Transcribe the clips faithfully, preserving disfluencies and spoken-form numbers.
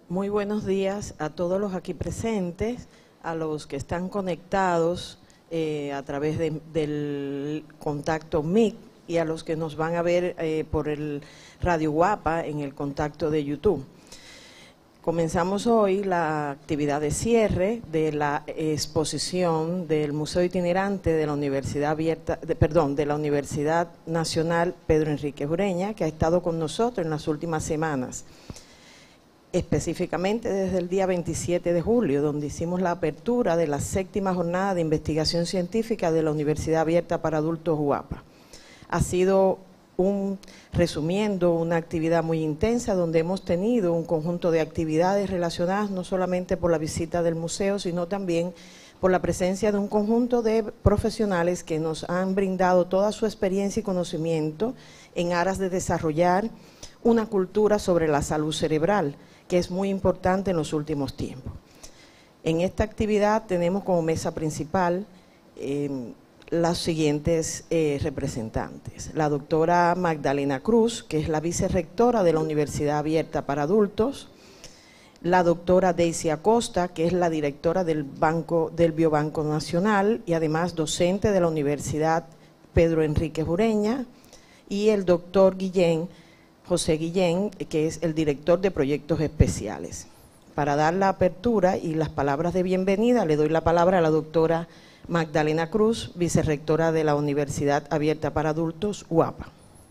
Muy buenos días a todos los aquí presentes, a los que están conectados eh, a través de, del contacto M I C y a los que nos van a ver eh, por el Radio Guapa en el contacto de YouTube. Comenzamos hoy la actividad de cierre de la exposición del Museo Itinerante de la Universidad Abierta, de, perdón, de la Universidad Nacional Pedro Enríquez Ureña, que ha estado con nosotros en las últimas semanas. Específicamente desde el día veintisiete de julio, donde hicimos la apertura de la séptima jornada de investigación científica de la Universidad Abierta para Adultos Guapa. Ha sido, un, resumiendo, una actividad muy intensa donde hemos tenido un conjunto de actividades relacionadas no solamente por la visita del museo, sino también por la presencia de un conjunto de profesionales que nos han brindado toda su experiencia y conocimiento en aras de desarrollar una cultura sobre la salud cerebral, que es muy importante en los últimos tiempos. En esta actividad tenemos como mesa principal eh, las siguientes eh, representantes. La doctora Magdalena Cruz, que es la vicerrectora de la Universidad Abierta para Adultos, la doctora Daisy Acosta, que es la directora del, Banco, del Biobanco Nacional y además docente de la Universidad Pedro Enríquez Ureña, y el doctor Guillén, José Guillén, que es el director de proyectos especiales. Para dar la apertura y las palabras de bienvenida, le doy la palabra a la doctora Magdalena Cruz, vicerrectora de la Universidad Abierta para Adultos, U A P A.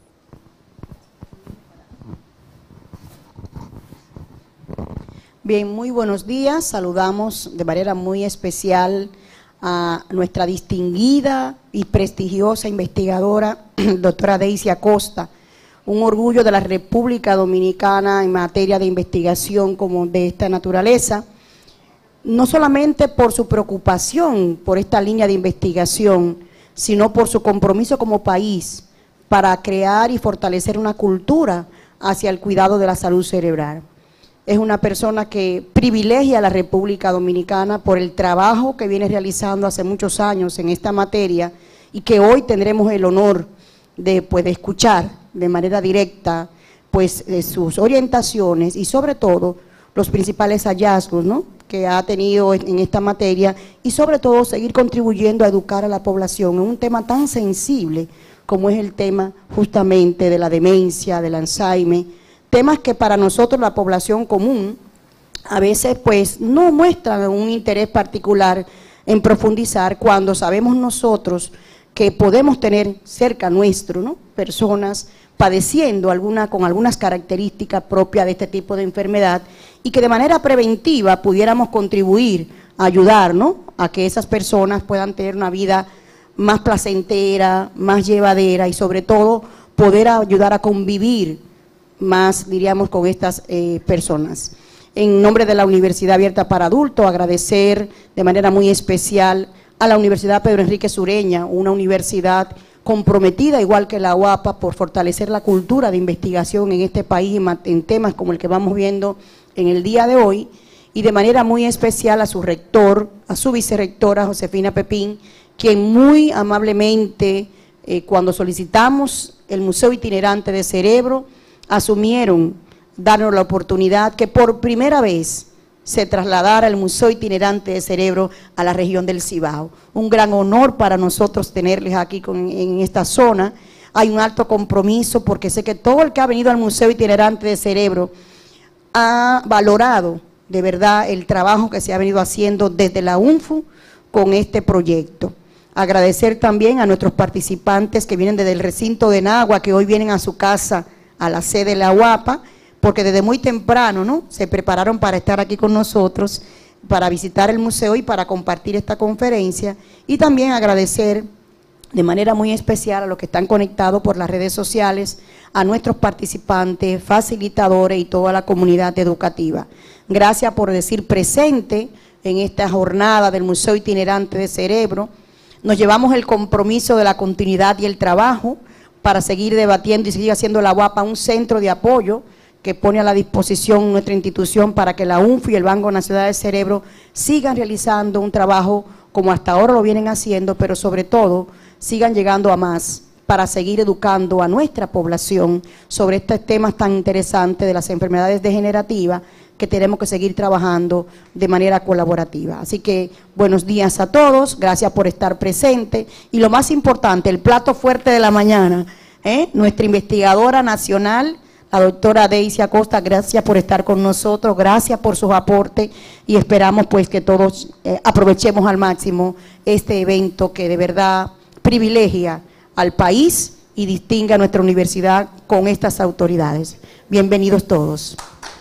Bien, muy buenos días. Saludamos de manera muy especial a nuestra distinguida y prestigiosa investigadora, doctora Daisy Acosta, un orgullo de la República Dominicana en materia de investigación como de esta naturaleza, no solamente por su preocupación por esta línea de investigación, sino por su compromiso como país para crear y fortalecer una cultura hacia el cuidado de la salud cerebral. Es una persona que privilegia a la República Dominicana por el trabajo que viene realizando hace muchos años en esta materia y que hoy tendremos el honor de, pues, de escuchar de manera directa pues de sus orientaciones y sobre todo los principales hallazgos, ¿no?, que ha tenido en esta materia y sobre todo seguir contribuyendo a educar a la población en un tema tan sensible como es el tema justamente de la demencia, del Alzheimer, temas que para nosotros la población común a veces pues no muestran un interés particular en profundizar cuando sabemos nosotros que podemos tener cerca nuestro, ¿no?, personas padeciendo alguna, con algunas características propias de este tipo de enfermedad y que de manera preventiva pudiéramos contribuir a ayudar, ¿no?, a que esas personas puedan tener una vida más placentera, más llevadera y sobre todo poder ayudar a convivir más, diríamos, con estas eh, personas. En nombre de la Universidad Abierta para Adultos, agradecer de manera muy especial a la Universidad Pedro Enríquez Ureña, una universidad comprometida, igual que la U A P A, por fortalecer la cultura de investigación en este país en temas como el que vamos viendo en el día de hoy, y de manera muy especial a su rector, a su vicerrectora Josefina Pepín, quien muy amablemente, eh, cuando solicitamos el Museo Itinerante de Cerebro, asumieron darnos la oportunidad que por primera vez se trasladara el Museo Itinerante de Cerebro a la región del Cibao. Un gran honor para nosotros tenerles aquí con, en esta zona. Hay un alto compromiso porque sé que todo el que ha venido al Museo Itinerante de Cerebro ha valorado de verdad el trabajo que se ha venido haciendo desde la U N F U con este proyecto. Agradecer también a nuestros participantes que vienen desde el recinto de Nagua, que hoy vienen a su casa, a la sede de la U A P A, porque desde muy temprano, ¿no?, se prepararon para estar aquí con nosotros, para visitar el museo y para compartir esta conferencia, y también agradecer de manera muy especial a los que están conectados por las redes sociales, a nuestros participantes, facilitadores y toda la comunidad educativa. Gracias por decir presente en esta jornada del Museo Itinerante de Cerebro. Nos llevamos el compromiso de la continuidad y el trabajo para seguir debatiendo y seguir haciendo la U A P A un centro de apoyo que pone a la disposición nuestra institución para que la U N F U y el Banco Nacional del Cerebro sigan realizando un trabajo como hasta ahora lo vienen haciendo, pero sobre todo sigan llegando a más para seguir educando a nuestra población sobre estos temas tan interesantes de las enfermedades degenerativas que tenemos que seguir trabajando de manera colaborativa. Así que buenos días a todos, gracias por estar presentes y lo más importante, el plato fuerte de la mañana, ¿eh? Nuestra investigadora nacional, la doctora Daisy Acosta, gracias por estar con nosotros, gracias por sus aportes y esperamos pues que todos eh, aprovechemos al máximo este evento que de verdad privilegia al país y distingue a nuestra universidad con estas autoridades. Bienvenidos todos.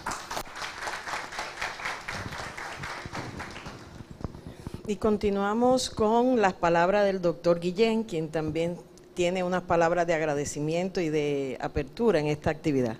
Y continuamos con las palabras del doctor Guillén, quien también tiene unas palabras de agradecimiento y de apertura en esta actividad.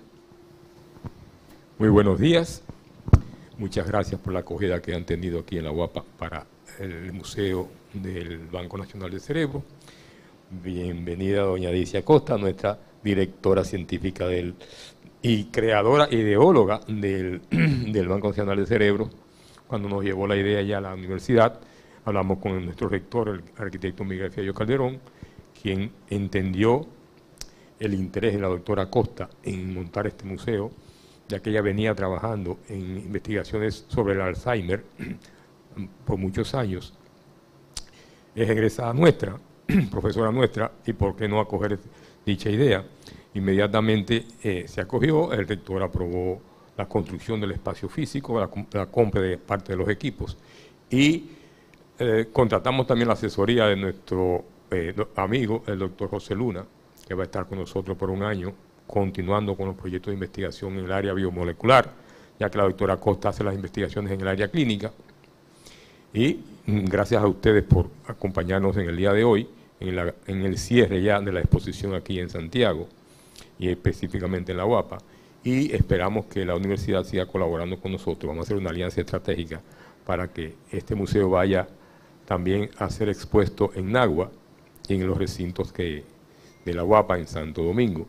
Muy buenos días. Muchas gracias por la acogida que han tenido aquí en la U A P A para el Museo del Banco Nacional del Cerebro. Bienvenida doña Daisy Acosta, nuestra directora científica del, y creadora, ideóloga del, del Banco Nacional del Cerebro. Cuando nos llevó la idea ya a la universidad, hablamos con nuestro rector, el arquitecto Miguel Fiallo Calderón, quien entendió el interés de la doctora Acosta en montar este museo, ya que ella venía trabajando en investigaciones sobre el Alzheimer por muchos años. Es egresada nuestra, profesora nuestra, y por qué no acoger dicha idea. Inmediatamente eh, se acogió, el rector aprobó la construcción del espacio físico, la, la compra de parte de los equipos, y eh, contratamos también la asesoría de nuestro eh, amigo, el doctor José Luna, que va a estar con nosotros por un año, continuando con los proyectos de investigación en el área biomolecular, ya que la doctora Acosta hace las investigaciones en el área clínica. Y gracias a ustedes por acompañarnos en el día de hoy, en, la, en el cierre ya de la exposición aquí en Santiago, y específicamente en la U A P A, y esperamos que la universidad siga colaborando con nosotros. Vamos a hacer una alianza estratégica para que este museo vaya también a ser expuesto en Nagua y en los recintos que, de la U A P A en Santo Domingo.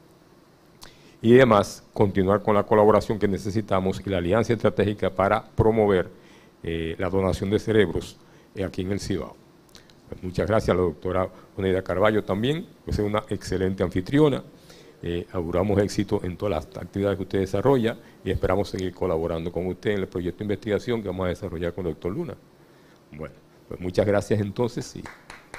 Y además, continuar con la colaboración que necesitamos y la alianza estratégica para promover eh, la donación de cerebros eh, aquí en el Cibao. Pues muchas gracias a la doctora Oneida Carballo también, que es una excelente anfitriona. Eh, auguramos éxito en todas las actividades que usted desarrolla y esperamos seguir colaborando con usted en el proyecto de investigación que vamos a desarrollar con el doctor Luna. Bueno, pues muchas gracias entonces. Y...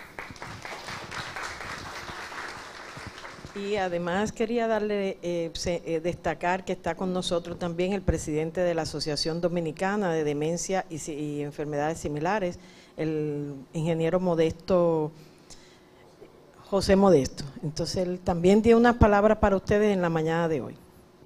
Y además quería darle, eh, se, eh, destacar que está con nosotros también el presidente de la Asociación Dominicana de Demencia y, y Enfermedades Similares, el ingeniero Modesto, José Modesto. Entonces él también tiene unas palabras para ustedes en la mañana de hoy.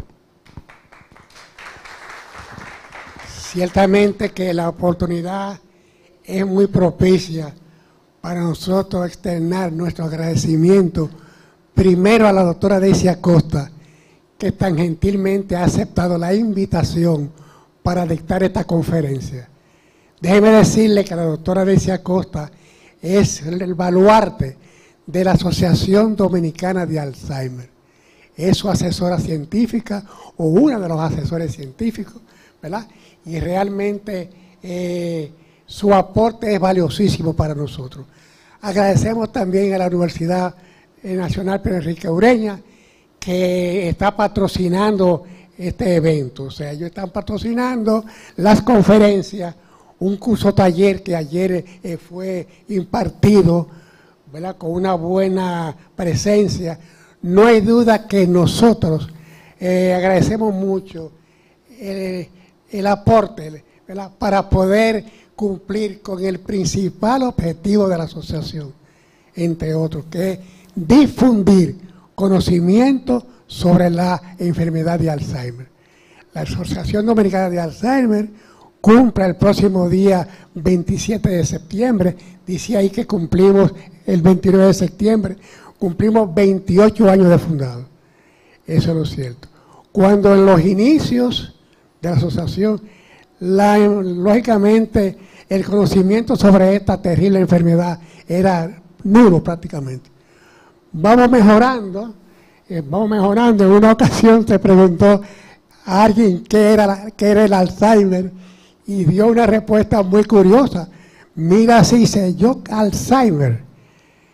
Ciertamente que la oportunidad es muy propicia para nosotros externar nuestro agradecimiento primero a la doctora Daisy Acosta, que tan gentilmente ha aceptado la invitación para dictar esta conferencia. Déjeme decirle que la doctora Daisy Acosta es el baluarte de la Asociación Dominicana de Alzheimer. Es su asesora científica o una de los asesores científicos, ¿verdad? Y realmente eh, su aporte es valiosísimo para nosotros. Agradecemos también a la Universidad Nacional Pedro Enrique Ureña, que está patrocinando este evento. O sea, ellos están patrocinando las conferencias, un curso taller que ayer eh, fue impartido, ¿verdad?, con una buena presencia. No hay duda que nosotros eh, agradecemos mucho el, el aporte, ¿verdad?, para poder cumplir con el principal objetivo de la asociación, entre otros, que es difundir conocimiento sobre la enfermedad de Alzheimer. La Asociación Dominicana de Alzheimer cumple el próximo día veintisiete de septiembre, dice ahí que cumplimos el veintinueve de septiembre, cumplimos veintiocho años de fundado. Eso es lo cierto. Cuando en los inicios de la asociación, la, lógicamente el conocimiento sobre esta terrible enfermedad era nulo prácticamente. Vamos mejorando, eh, vamos mejorando. En una ocasión se preguntó a alguien qué era, qué era el Alzheimer y dio una respuesta muy curiosa. Mira, si dice yo Alzheimer.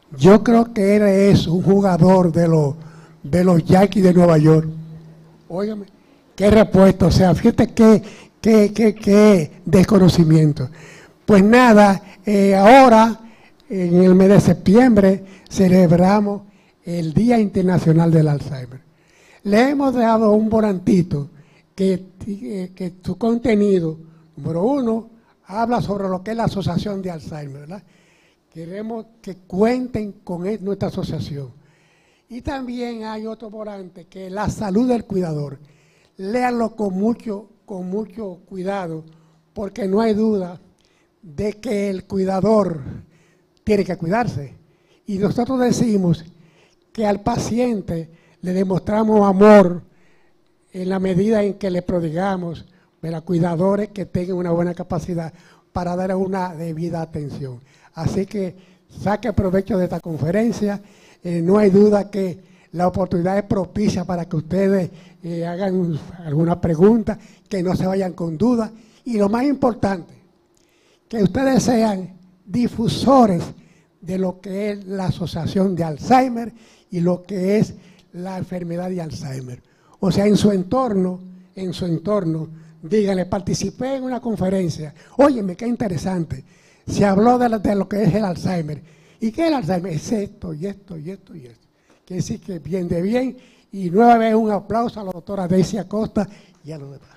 Yo creo que él es un jugador de los, de los Yankees de Nueva York. Óigame, qué repuesto, o sea, fíjate qué, qué, qué, qué desconocimiento. Pues nada, eh, ahora, en el mes de septiembre, celebramos el Día Internacional del Alzheimer. Le hemos dado un volantito que, que, que su contenido, número uno, habla sobre lo que es la Asociación de Alzheimer, ¿verdad? Queremos que cuenten con nuestra asociación. Y también hay otro volante que es la salud del cuidador. Léanlo con mucho, con mucho cuidado, porque no hay duda de que el cuidador tiene que cuidarse. Y nosotros decimos que al paciente le demostramos amor en la medida en que le prodigamos a los cuidadores que tengan una buena capacidad para dar una debida atención. Así que saque provecho de esta conferencia. Eh, no hay duda que la oportunidad es propicia para que ustedes eh, hagan alguna pregunta, que no se vayan con dudas. Y lo más importante, que ustedes sean difusores de lo que es la Asociación de Alzheimer y lo que es la enfermedad de Alzheimer. O sea, en su entorno, en su entorno, díganle, participé en una conferencia, óyeme, qué interesante, se habló de, la, de lo que es el Alzheimer. ¿Y qué es el Alzheimer? Es esto, y esto, y esto, y esto. Quiere decir que bien de bien, y nueva vez un aplauso a la doctora Daisy Acosta y a los demás.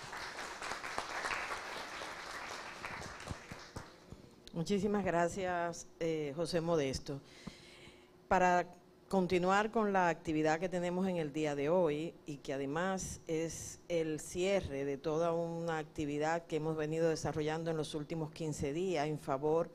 Muchísimas gracias, eh, José Modesto. Para continuar con la actividad que tenemos en el día de hoy y que además es el cierre de toda una actividad que hemos venido desarrollando en los últimos quince días en favor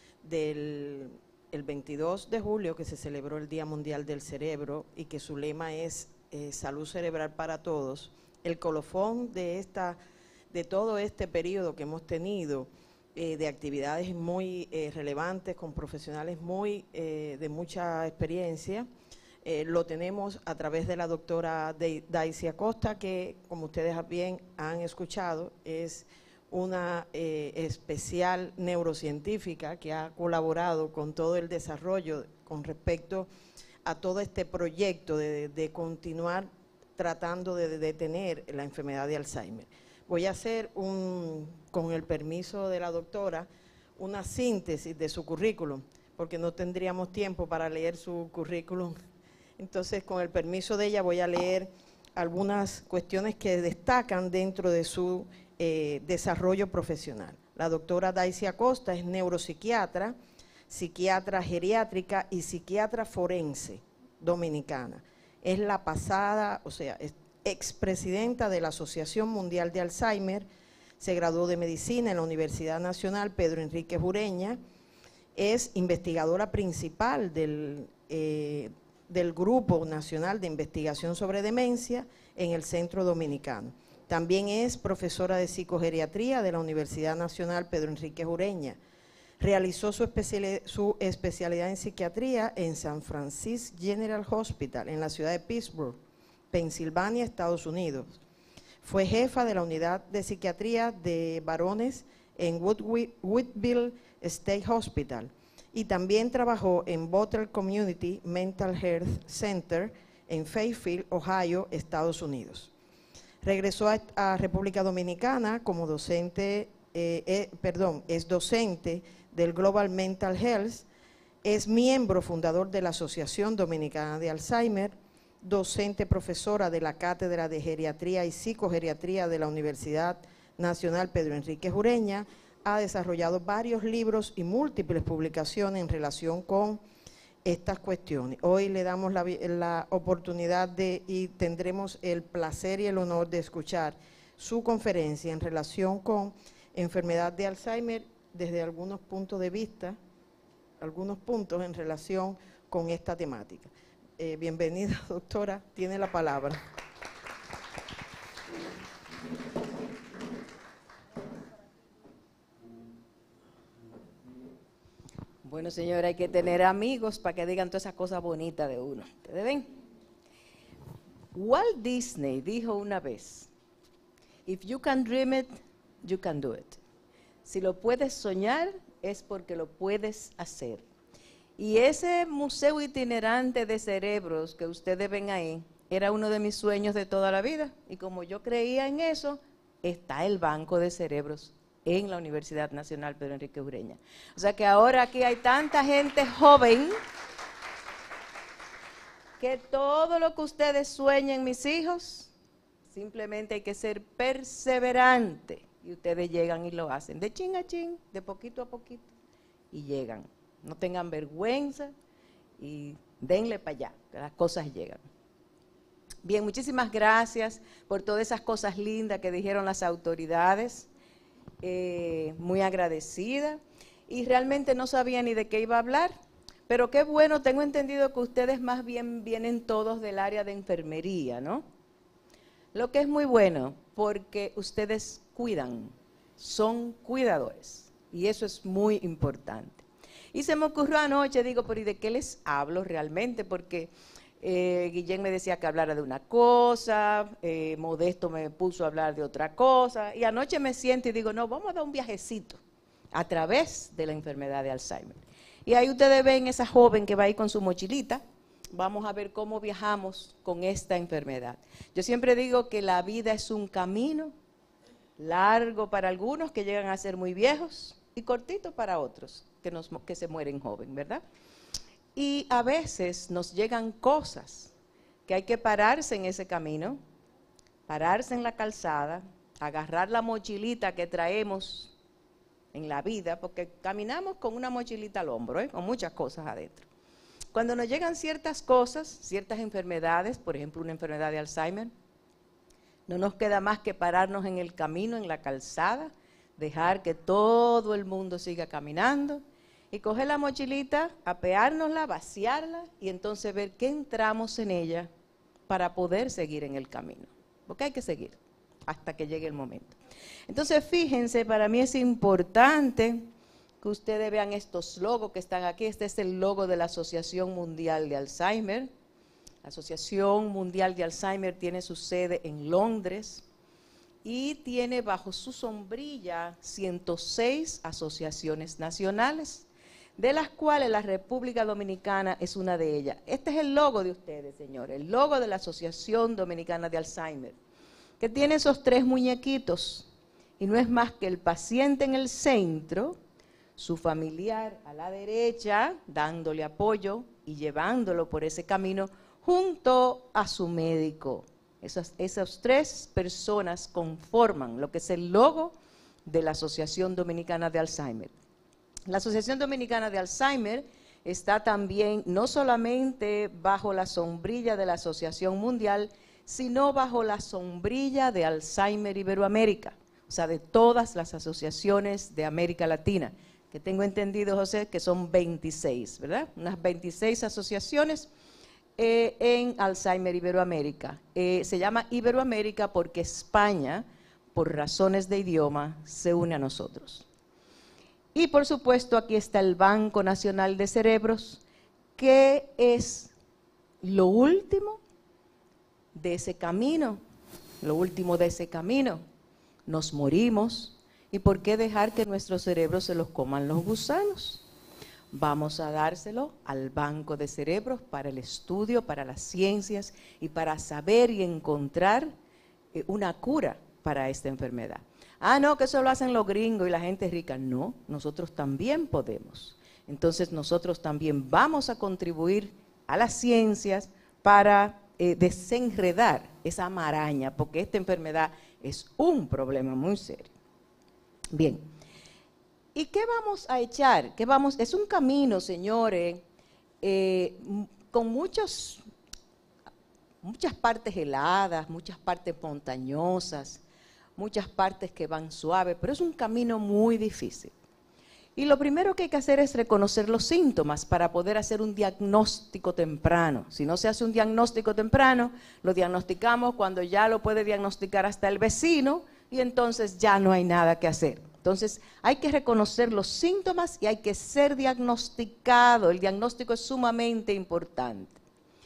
del el veintidós de julio, que se celebró el Día Mundial del Cerebro y que su lema es eh, salud cerebral para todos. El colofón de, esta, de todo este periodo que hemos tenido Eh, de actividades muy eh, relevantes con profesionales muy eh, de mucha experiencia, eh, lo tenemos a través de la doctora Daisy Acosta, que como ustedes bien han escuchado, es una eh, especial neurocientífica que ha colaborado con todo el desarrollo con respecto a todo este proyecto de, de continuar tratando de detener la enfermedad de Alzheimer. Voy a hacer, un, con el permiso de la doctora, una síntesis de su currículum, porque no tendríamos tiempo para leer su currículum. Entonces, con el permiso de ella, voy a leer algunas cuestiones que destacan dentro de su eh, desarrollo profesional. La doctora Daisy Acosta es neuropsiquiatra, psiquiatra geriátrica y psiquiatra forense dominicana. Es la pasada, o sea, es expresidenta de la Asociación Mundial de Alzheimer, se graduó de Medicina en la Universidad Nacional Pedro Enríquez Ureña, es investigadora principal del, eh, del Grupo Nacional de Investigación sobre Demencia en el Centro Dominicano. También es profesora de psicogeriatría de la Universidad Nacional Pedro Enríquez Ureña. Realizó su especialidad, su especialidad en psiquiatría en San Francisco General Hospital, en la ciudad de Pittsburgh, Pensilvania, Estados Unidos. Fue jefa de la unidad de psiquiatría de varones en Woodville State Hospital y también trabajó en Butler Community Mental Health Center en Fairfield, Ohio, Estados Unidos. Regresó a, a República Dominicana como docente, eh, eh, perdón, es docente del Global Mental Health, es miembro fundador de la Asociación Dominicana de Alzheimer, docente profesora de la Cátedra de Geriatría y Psicogeriatría de la Universidad Nacional Pedro Enríquez Ureña, ha desarrollado varios libros y múltiples publicaciones en relación con estas cuestiones. Hoy le damos la, la oportunidad de y tendremos el placer y el honor de escuchar su conferencia en relación con enfermedad de Alzheimer desde algunos puntos de vista, algunos puntos en relación con esta temática. Eh, bienvenida, doctora, tiene la palabra. Bueno, señora, hay que tener amigos para que digan todas esas cosas bonitas de uno. ¿Ustedes ven? Walt Disney dijo una vez, if you can dream it, you can do it. Si lo puedes soñar, es porque lo puedes hacer. Y ese museo itinerante de cerebros que ustedes ven ahí, era uno de mis sueños de toda la vida. Y como yo creía en eso, está el Banco de Cerebros en la Universidad Nacional Pedro Enrique Ureña. O sea que ahora aquí hay tanta gente joven que todo lo que ustedes sueñen, mis hijos, simplemente hay que ser perseverante. Y ustedes llegan y lo hacen, de chin a chin, de poquito a poquito, y llegan. No tengan vergüenza y denle para allá, que las cosas llegan. Bien, muchísimas gracias por todas esas cosas lindas que dijeron las autoridades. Eh, muy agradecida. Y realmente no sabía ni de qué iba a hablar, pero qué bueno, tengo entendido que ustedes más bien vienen todos del área de enfermería, ¿no? Lo que es muy bueno, porque ustedes cuidan, son cuidadores, y eso es muy importante. Y se me ocurrió anoche, digo, pero ¿y de qué les hablo realmente? Porque eh, Guillén me decía que hablara de una cosa, eh, Modesto me puso a hablar de otra cosa, y anoche me siento y digo, no, vamos a dar un viajecito a través de la enfermedad de Alzheimer. Y ahí ustedes ven esa joven que va ahí con su mochilita. Vamos a ver cómo viajamos con esta enfermedad. Yo siempre digo que la vida es un camino largo para algunos que llegan a ser muy viejos y cortito para otros que, nos, que se mueren joven, ¿verdad? Y a veces nos llegan cosas que hay que pararse en ese camino, pararse en la calzada, agarrar la mochilita que traemos en la vida, porque caminamos con una mochilita al hombro, ¿eh? Con muchas cosas adentro. Cuando nos llegan ciertas cosas, ciertas enfermedades, por ejemplo una enfermedad de Alzheimer, no nos queda más que pararnos en el camino, en la calzada, dejar que todo el mundo siga caminando y coger la mochilita, apeárnosla, vaciarla y entonces ver qué entramos en ella para poder seguir en el camino. Porque hay que seguir hasta que llegue el momento. Entonces fíjense, para mí es importante que ustedes vean estos logos que están aquí. Este es el logo de la Asociación Mundial de Alzheimer. La Asociación Mundial de Alzheimer tiene su sede en Londres y tiene bajo su sombrilla ciento seis asociaciones nacionales, de las cuales la República Dominicana es una de ellas. Este es el logo de ustedes, señores, el logo de la Asociación Dominicana de Alzheimer, que tiene esos tres muñequitos, y no es más que el paciente en el centro, su familiar a la derecha, dándole apoyo y llevándolo por ese camino junto a su médico. Esas, esas tres personas conforman lo que es el logo de la Asociación Dominicana de Alzheimer. La Asociación Dominicana de Alzheimer está también no solamente bajo la sombrilla de la Asociación Mundial, sino bajo la sombrilla de Alzheimer Iberoamérica, o sea, de todas las asociaciones de América Latina, que tengo entendido, José, que son veintiséis, ¿verdad? Unas veintiséis asociaciones eh, en Alzheimer Iberoamérica. Eh, se llama Iberoamérica porque España, por razones de idioma, se une a nosotros. Y por supuesto aquí está el Banco Nacional de Cerebros, que es lo último de ese camino, lo último de ese camino. Nos morimos, ¿y por qué dejar que nuestros cerebros se los coman los gusanos? Vamos a dárselo al Banco de Cerebros para el estudio, para las ciencias y para saber y encontrar eh, una cura para esta enfermedad. Ah, no, que eso lo hacen los gringos y la gente rica. No, nosotros también podemos. Entonces nosotros también vamos a contribuir a las ciencias para eh, desenredar esa maraña, porque esta enfermedad es un problema muy serio. Bien, ¿y qué vamos a echar? ¿Qué vamos? Es un camino, señores, eh, con muchos, muchas partes heladas, muchas partes montañosas, muchas partes que van suaves, pero es un camino muy difícil. Y lo primero que hay que hacer es reconocer los síntomas para poder hacer un diagnóstico temprano. Si no se hace un diagnóstico temprano, lo diagnosticamos cuando ya lo puede diagnosticar hasta el vecino y entonces ya no hay nada que hacer. Entonces hay que reconocer los síntomas y hay que ser diagnosticado. El diagnóstico es sumamente importante.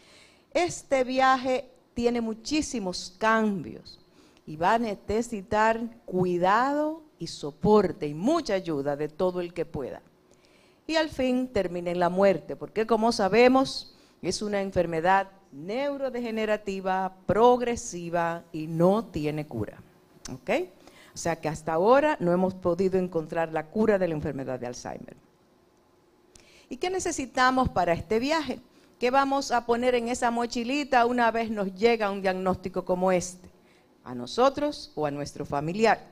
Este viaje tiene muchísimos cambios y va a necesitar cuidado y soporte y mucha ayuda de todo el que pueda. y al fin termina en la muerte, porque como sabemos es una enfermedad neurodegenerativa, progresiva y no tiene cura. ¿Ok? O sea que hasta ahora no hemos podido encontrar la cura de la enfermedad de Alzheimer. ¿Y qué necesitamos para este viaje? ¿Qué vamos a poner en esa mochilita una vez nos llega un diagnóstico como este? ¿A nosotros o a nuestro familiar?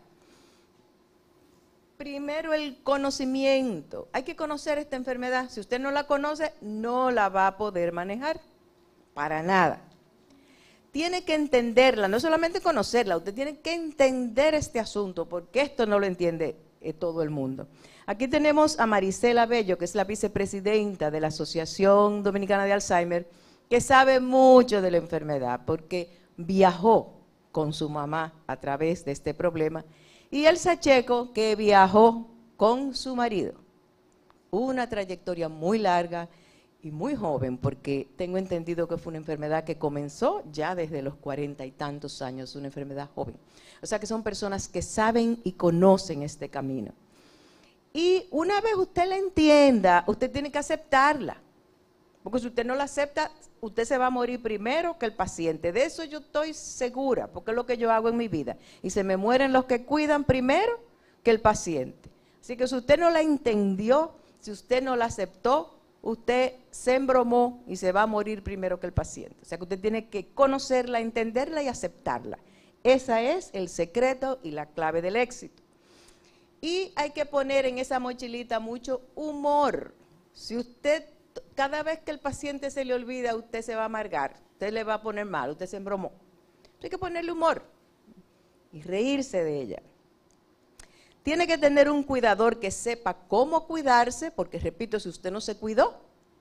Primero, el conocimiento. Hay que conocer esta enfermedad. Si usted no la conoce, no la va a poder manejar. Para nada. Tiene que entenderla, no solamente conocerla, usted tiene que entender este asunto, porque esto no lo entiende eh, todo el mundo. Aquí tenemos a Marisela Bello, que es la vicepresidenta de la Asociación Dominicana de Alzheimer, que sabe mucho de la enfermedad, porque viajó con su mamá a través de este problema, y Elsa Checo, que viajó con su marido. Una trayectoria muy larga y muy joven, porque tengo entendido que fue una enfermedad que comenzó ya desde los cuarenta y tantos años, una enfermedad joven. O sea que son personas que saben y conocen este camino. Y una vez usted la entienda, usted tiene que aceptarla. Porque si usted no la acepta, usted se va a morir primero que el paciente. De eso yo estoy segura, porque es lo que yo hago en mi vida. Y se me mueren los que cuidan primero que el paciente. Así que si usted no la entendió, si usted no la aceptó, usted se embromó y se va a morir primero que el paciente. O sea que usted tiene que conocerla, entenderla y aceptarla. Ese es el secreto y la clave del éxito. Y hay que poner en esa mochilita mucho humor. Si usted, cada vez que el paciente se le olvida, usted se va a amargar, usted le va a poner mal, usted se embromó. Hay que ponerle humor y reírse de ella. Tiene que tener un cuidador que sepa cómo cuidarse, porque repito, si usted no se cuidó,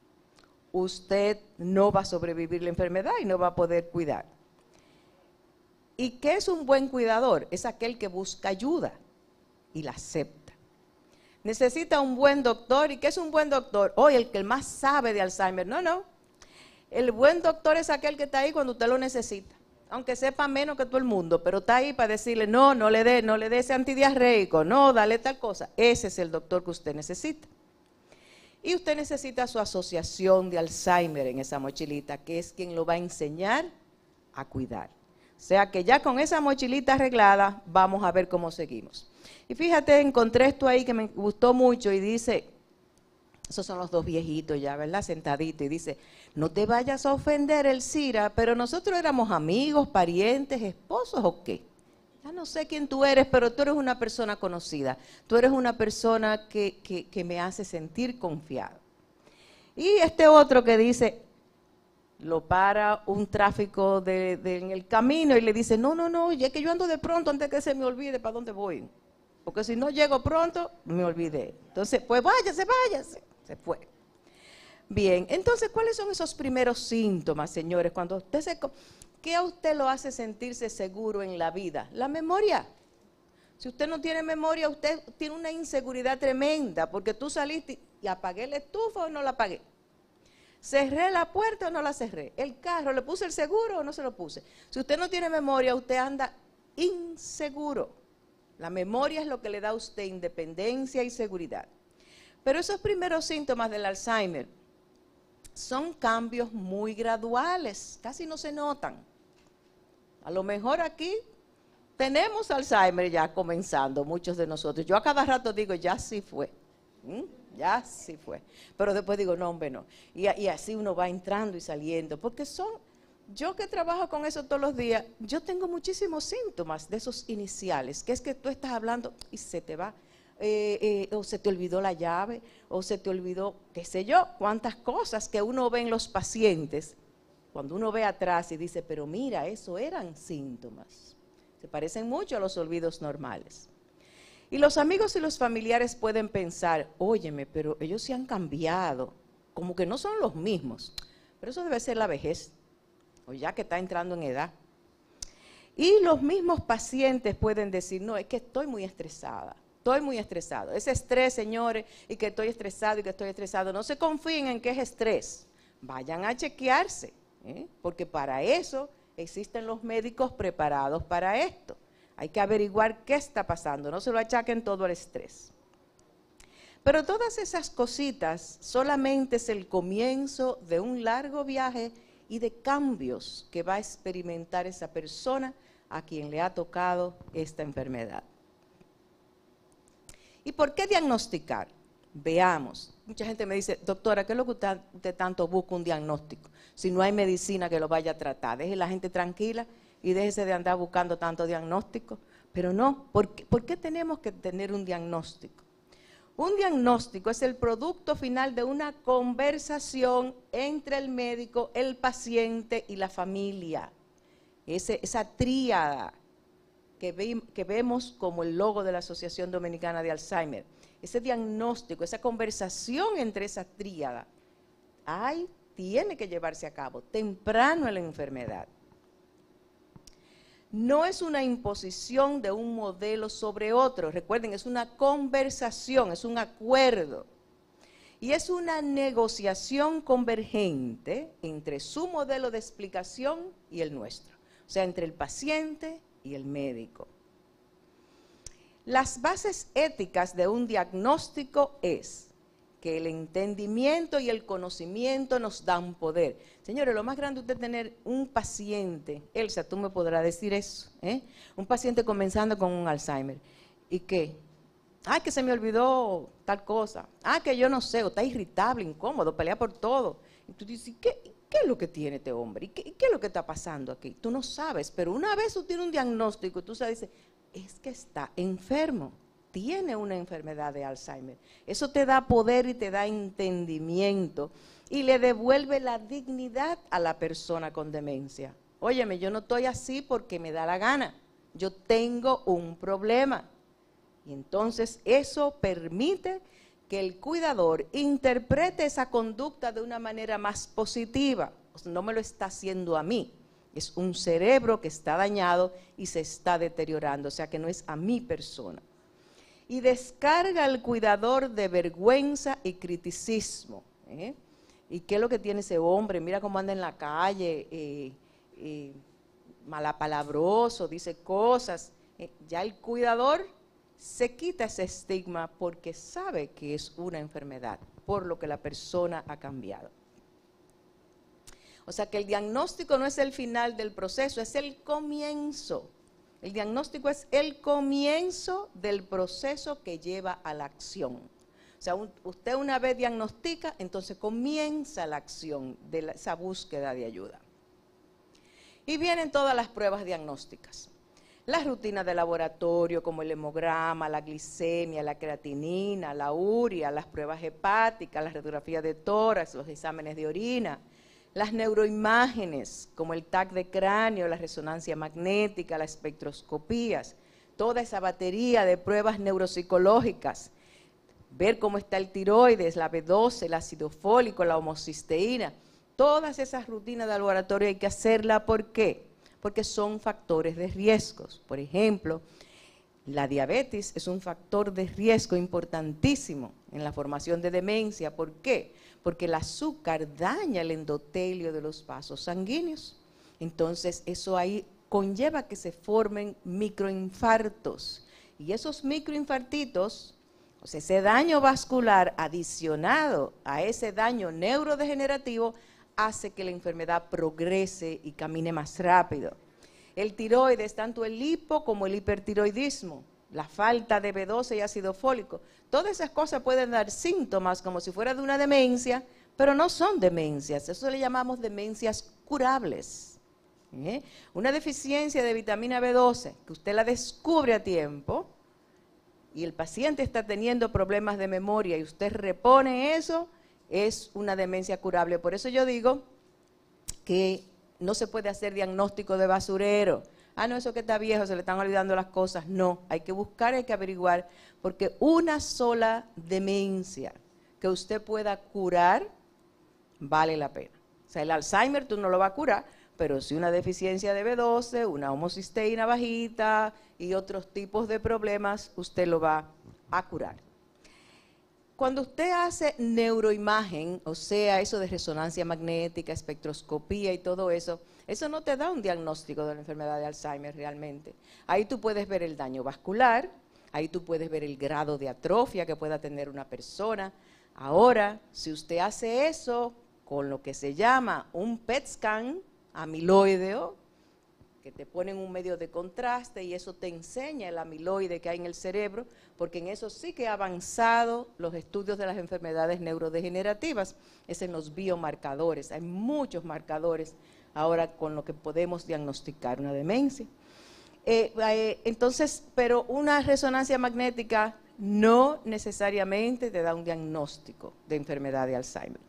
usted no va a sobrevivir la enfermedad y no va a poder cuidar. ¿Y qué es un buen cuidador? Es aquel que busca ayuda y la acepta. Necesita un buen doctor. ¿Y qué es un buen doctor? Hoy el que más sabe de Alzheimer. No, no. El buen doctor es aquel que está ahí cuando usted lo necesita. Aunque sepa menos que todo el mundo, pero está ahí para decirle, no, no le dé, no le dé ese antidiarreico, no, dale tal cosa. Ese es el doctor que usted necesita. Y usted necesita su asociación de Alzheimer en esa mochilita, que es quien lo va a enseñar a cuidar. O sea que ya con esa mochilita arreglada, vamos a ver cómo seguimos. Y fíjate, encontré esto ahí que me gustó mucho y dice, esos son los dos viejitos ya, ¿verdad? Sentaditos, y dice, no te vayas a ofender, Elcira, pero nosotros éramos amigos, parientes, esposos o qué. Ya no sé quién tú eres, pero tú eres una persona conocida. Tú eres una persona que, que, que me hace sentir confiado. Y este otro que dice, lo para un tráfico de, de, en el camino y le dice, no, no, no, ya que yo ando de pronto antes que se me olvide para dónde voy. Porque si no llego pronto, me olvidé. Entonces, pues váyase, váyase. Se fue. Bien, entonces, ¿cuáles son esos primeros síntomas, señores? Cuando usted se... ¿Qué a usted lo hace sentirse seguro en la vida? La memoria. Si usted no tiene memoria, usted tiene una inseguridad tremenda, porque tú saliste y apagué la estufa o no la apagué. ¿Cerré la puerta o no la cerré? ¿El carro, le puse el seguro o no se lo puse? Si usted no tiene memoria, usted anda inseguro. La memoria es lo que le da a usted independencia y seguridad. Pero esos primeros síntomas del Alzheimer son cambios muy graduales, casi no se notan. A lo mejor aquí tenemos Alzheimer ya comenzando, muchos de nosotros. Yo a cada rato digo, ya sí fue, ¿Mm? ya sí fue. Pero después digo, no, hombre, no. Y, y así uno va entrando y saliendo, porque son, yo que trabajo con eso todos los días, yo tengo muchísimos síntomas de esos iniciales, que es que tú estás hablando y se te va. Eh, eh, o se te olvidó la llave, o se te olvidó, qué sé yo, cuántas cosas que uno ve en los pacientes, cuando uno ve atrás y dice, pero mira, eso eran síntomas. Se parecen mucho a los olvidos normales. Y los amigos y los familiares pueden pensar, óyeme, pero ellos se han cambiado, como que no son los mismos. Pero eso debe ser la vejez, o ya que está entrando en edad. Y los mismos pacientes pueden decir, no, es que estoy muy estresada. Estoy muy estresado. Ese estrés, señores, y que estoy estresado y que estoy estresado, no se confíen en que es estrés. Vayan a chequearse, ¿eh? Porque para eso existen los médicos preparados para esto. Hay que averiguar qué está pasando, no se lo achaquen todo al estrés. Pero todas esas cositas solamente es el comienzo de un largo viaje y de cambios que va a experimentar esa persona a quien le ha tocado esta enfermedad. ¿Y por qué diagnosticar? Veamos. Mucha gente me dice, doctora, ¿qué es lo que usted, usted tanto busca un diagnóstico? Si no hay medicina que lo vaya a tratar, deje la gente tranquila y déjese de andar buscando tanto diagnóstico. Pero no, ¿por qué, ¿por qué tenemos que tener un diagnóstico? Un diagnóstico es el producto final de una conversación entre el médico, el paciente y la familia. Ese, esa tríada que, ve, que vemos como el logo de la Asociación Dominicana de Alzheimer. Ese diagnóstico, esa conversación entre esa tríada, ay, tiene que llevarse a cabo temprano en la enfermedad. No es una imposición de un modelo sobre otro, recuerden, es una conversación, es un acuerdo. Y es una negociación convergente entre su modelo de explicación y el nuestro, o sea, entre el paciente y el médico. Las bases éticas de un diagnóstico es que el entendimiento y el conocimiento nos dan poder. Señores, lo más grande es usted tener un paciente, Elsa, tú me podrás decir eso, ¿eh? Un paciente comenzando con un Alzheimer. ¿Y qué? Ah, que se me olvidó tal cosa. Ah, que yo no sé, o está irritable, incómodo, pelea por todo. Y tú dices, ¿qué, qué es lo que tiene este hombre? ¿Y qué, qué es lo que está pasando aquí? Tú no sabes, pero una vez tú tienes un diagnóstico, tú sabes, es que está enfermo. Tiene una enfermedad de Alzheimer. Eso te da poder y te da entendimiento y le devuelve la dignidad a la persona con demencia. Óyeme, yo no estoy así porque me da la gana. Yo tengo un problema. Y entonces eso permite que el cuidador interprete esa conducta de una manera más positiva. O sea, no me lo está haciendo a mí. Es un cerebro que está dañado y se está deteriorando. O sea, que no es a mi persona. Y descarga al cuidador de vergüenza y criticismo. ¿eh? ¿Y qué es lo que tiene ese hombre? Mira cómo anda en la calle, eh, eh, malapalabroso, dice cosas. Eh, ya el cuidador se quita ese estigma porque sabe que es una enfermedad, por lo que la persona ha cambiado. O sea que el diagnóstico no es el final del proceso, es el comienzo. El diagnóstico es el comienzo del proceso que lleva a la acción. O sea, un, usted una vez diagnostica, entonces comienza la acción de la, esa búsqueda de ayuda. Y vienen todas las pruebas diagnósticas. Las rutinas de laboratorio como el hemograma, la glicemia, la creatinina, la urea, las pruebas hepáticas, las radiografías de tórax, los exámenes de orina. Las neuroimágenes, como el T A C de cráneo, la resonancia magnética, las espectroscopías, toda esa batería de pruebas neuropsicológicas, ver cómo está el tiroides, la B doce, el ácido fólico, la homocisteína, todas esas rutinas de laboratorio hay que hacerlas. ¿Por qué? Porque son factores de riesgos. Por ejemplo, la diabetes es un factor de riesgo importantísimo en la formación de demencia. ¿Por qué? Porque el azúcar daña el endotelio de los vasos sanguíneos. Entonces, eso ahí conlleva que se formen microinfartos. Y esos microinfartitos, o sea, ese daño vascular adicionado a ese daño neurodegenerativo, hace que la enfermedad progrese y camine más rápido. El tiroides, tanto el hipo como el hipertiroidismo, la falta de B doce y ácido fólico, todas esas cosas pueden dar síntomas como si fuera de una demencia, pero no son demencias, eso le llamamos demencias curables. ¿Eh? Una deficiencia de vitamina B doce, que usted la descubre a tiempo, y el paciente está teniendo problemas de memoria y usted repone eso, es una demencia curable. Por eso yo digo que no se puede hacer diagnóstico de basurero. Ah, no, eso que está viejo, se le están olvidando las cosas. No, hay que buscar, hay que averiguar, porque una sola demencia que usted pueda curar vale la pena. O sea, el Alzheimer tú no lo vas a curar, pero si una deficiencia de B doce, una homocisteína bajita y otros tipos de problemas, usted lo va a curar. Cuando usted hace neuroimagen, o sea, eso de resonancia magnética, espectroscopía y todo eso, eso no te da un diagnóstico de la enfermedad de Alzheimer realmente. Ahí tú puedes ver el daño vascular, Ahí tú puedes ver el grado de atrofia que pueda tener una persona. Ahora, si usted hace eso con lo que se llama un P E T scan amiloideo, que te ponen un medio de contraste y eso te enseña el amiloide que hay en el cerebro, porque en eso sí que ha avanzado los estudios de las enfermedades neurodegenerativas, es en los biomarcadores. Hay muchos marcadores ahora con lo que podemos diagnosticar una demencia. Eh, eh, entonces, pero una resonancia magnética no necesariamente te da un diagnóstico de enfermedad de Alzheimer.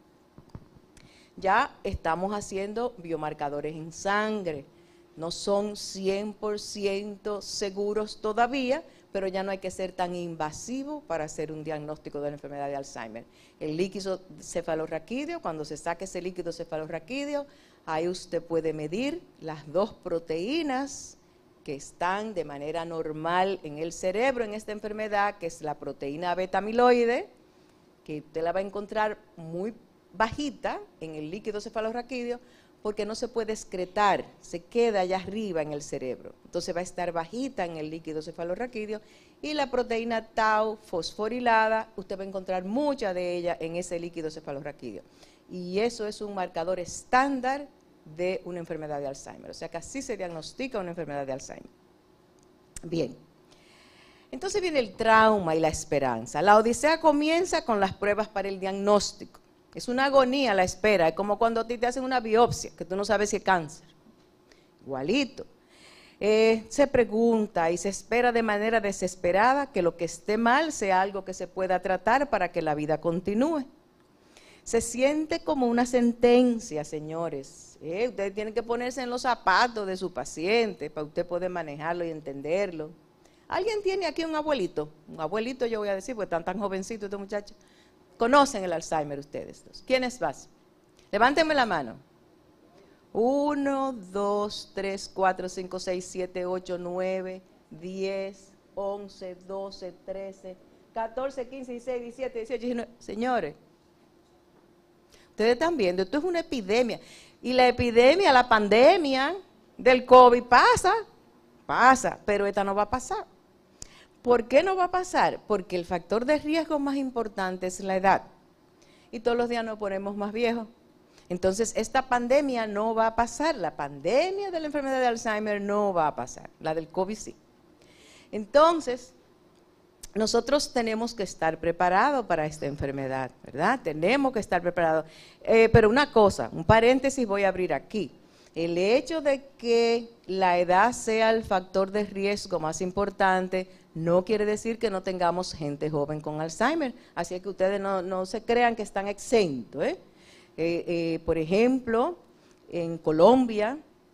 Ya estamos haciendo biomarcadores en sangre, no son cien por ciento seguros todavía, pero ya no hay que ser tan invasivo para hacer un diagnóstico de la enfermedad de Alzheimer. El líquido cefalorraquídeo, cuando se saque ese líquido cefalorraquídeo, ahí usted puede medir las dos proteínas que están de manera normal en el cerebro en esta enfermedad, que es la proteína beta amiloide, que usted la va a encontrar muy bajita en el líquido cefalorraquídeo, porque no se puede excretar, se queda allá arriba en el cerebro. Entonces va a estar bajita en el líquido cefalorraquídeo, y la proteína tau fosforilada, usted va a encontrar mucha de ella en ese líquido cefalorraquídeo. Y eso es un marcador estándar de una enfermedad de Alzheimer. O sea que así se diagnostica una enfermedad de Alzheimer. Bien. Entonces viene el trauma y la esperanza. La odisea comienza con las pruebas para el diagnóstico. Es una agonía la espera, es como cuando a ti te hacen una biopsia, que tú no sabes si es cáncer. Igualito. Eh, se pregunta y se espera de manera desesperada que lo que esté mal sea algo que se pueda tratar para que la vida continúe. Se siente como una sentencia, señores. Eh, ustedes tienen que ponerse en los zapatos de su paciente para usted poder manejarlo y entenderlo. ¿Alguien tiene aquí un abuelito? Un abuelito yo voy a decir, porque están tan jovencitos estos muchachos. ¿Conocen el Alzheimer ustedes dos? ¿Quiénes vas? Levántenme la mano. Uno, dos, tres, cuatro, cinco, seis, siete, ocho, nueve, diez, once, doce, trece, catorce, quince, dieciséis, diecisiete, dieciocho, diecinueve. Señores, ustedes están viendo, esto es una epidemia. Y la epidemia, la pandemia del COVID pasa, pasa, pero esta no va a pasar. ¿Por qué no va a pasar? Porque el factor de riesgo más importante es la edad. Y todos los días nos ponemos más viejos. Entonces, esta pandemia no va a pasar. La pandemia de la enfermedad de Alzheimer no va a pasar. La del COVID sí. Entonces, nosotros tenemos que estar preparados para esta enfermedad, ¿verdad? Tenemos que estar preparados. Eh, pero una cosa, un paréntesis voy a abrir aquí. El hecho de que la edad sea el factor de riesgo más importante no quiere decir que no tengamos gente joven con Alzheimer. Así que ustedes no, no se crean que están exentos, ¿eh? Eh, eh, por ejemplo, en Colombia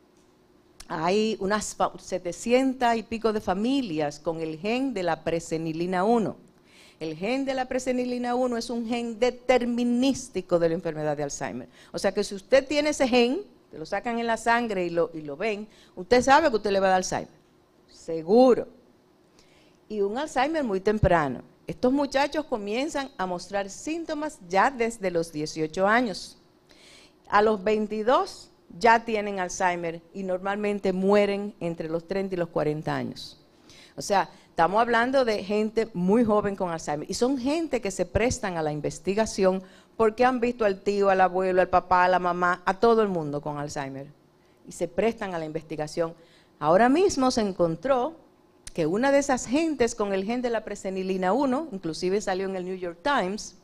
hay unas setecientas y pico de familias con el gen de la presenilina uno. El gen de la presenilina uno es un gen determinístico de la enfermedad de Alzheimer. O sea que si usted tiene ese gen, te lo sacan en la sangre y lo, y lo ven, usted sabe que usted le va a dar Alzheimer. Seguro. Y un Alzheimer muy temprano. Estos muchachos comienzan a mostrar síntomas ya desde los dieciocho años. A los veintidós ya tienen Alzheimer y normalmente mueren entre los treinta y los cuarenta años. O sea, estamos hablando de gente muy joven con Alzheimer. Y son gente que se prestan a la investigación porque han visto al tío, al abuelo, al papá, a la mamá, a todo el mundo con Alzheimer. Y se prestan a la investigación. Ahora mismo se encontró que una de esas gentes con el gen de la presenilina uno, inclusive salió en el New York Times,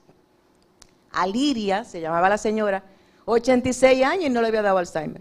Aliria, se llamaba la señora, ochenta y seis años y no le había dado Alzheimer.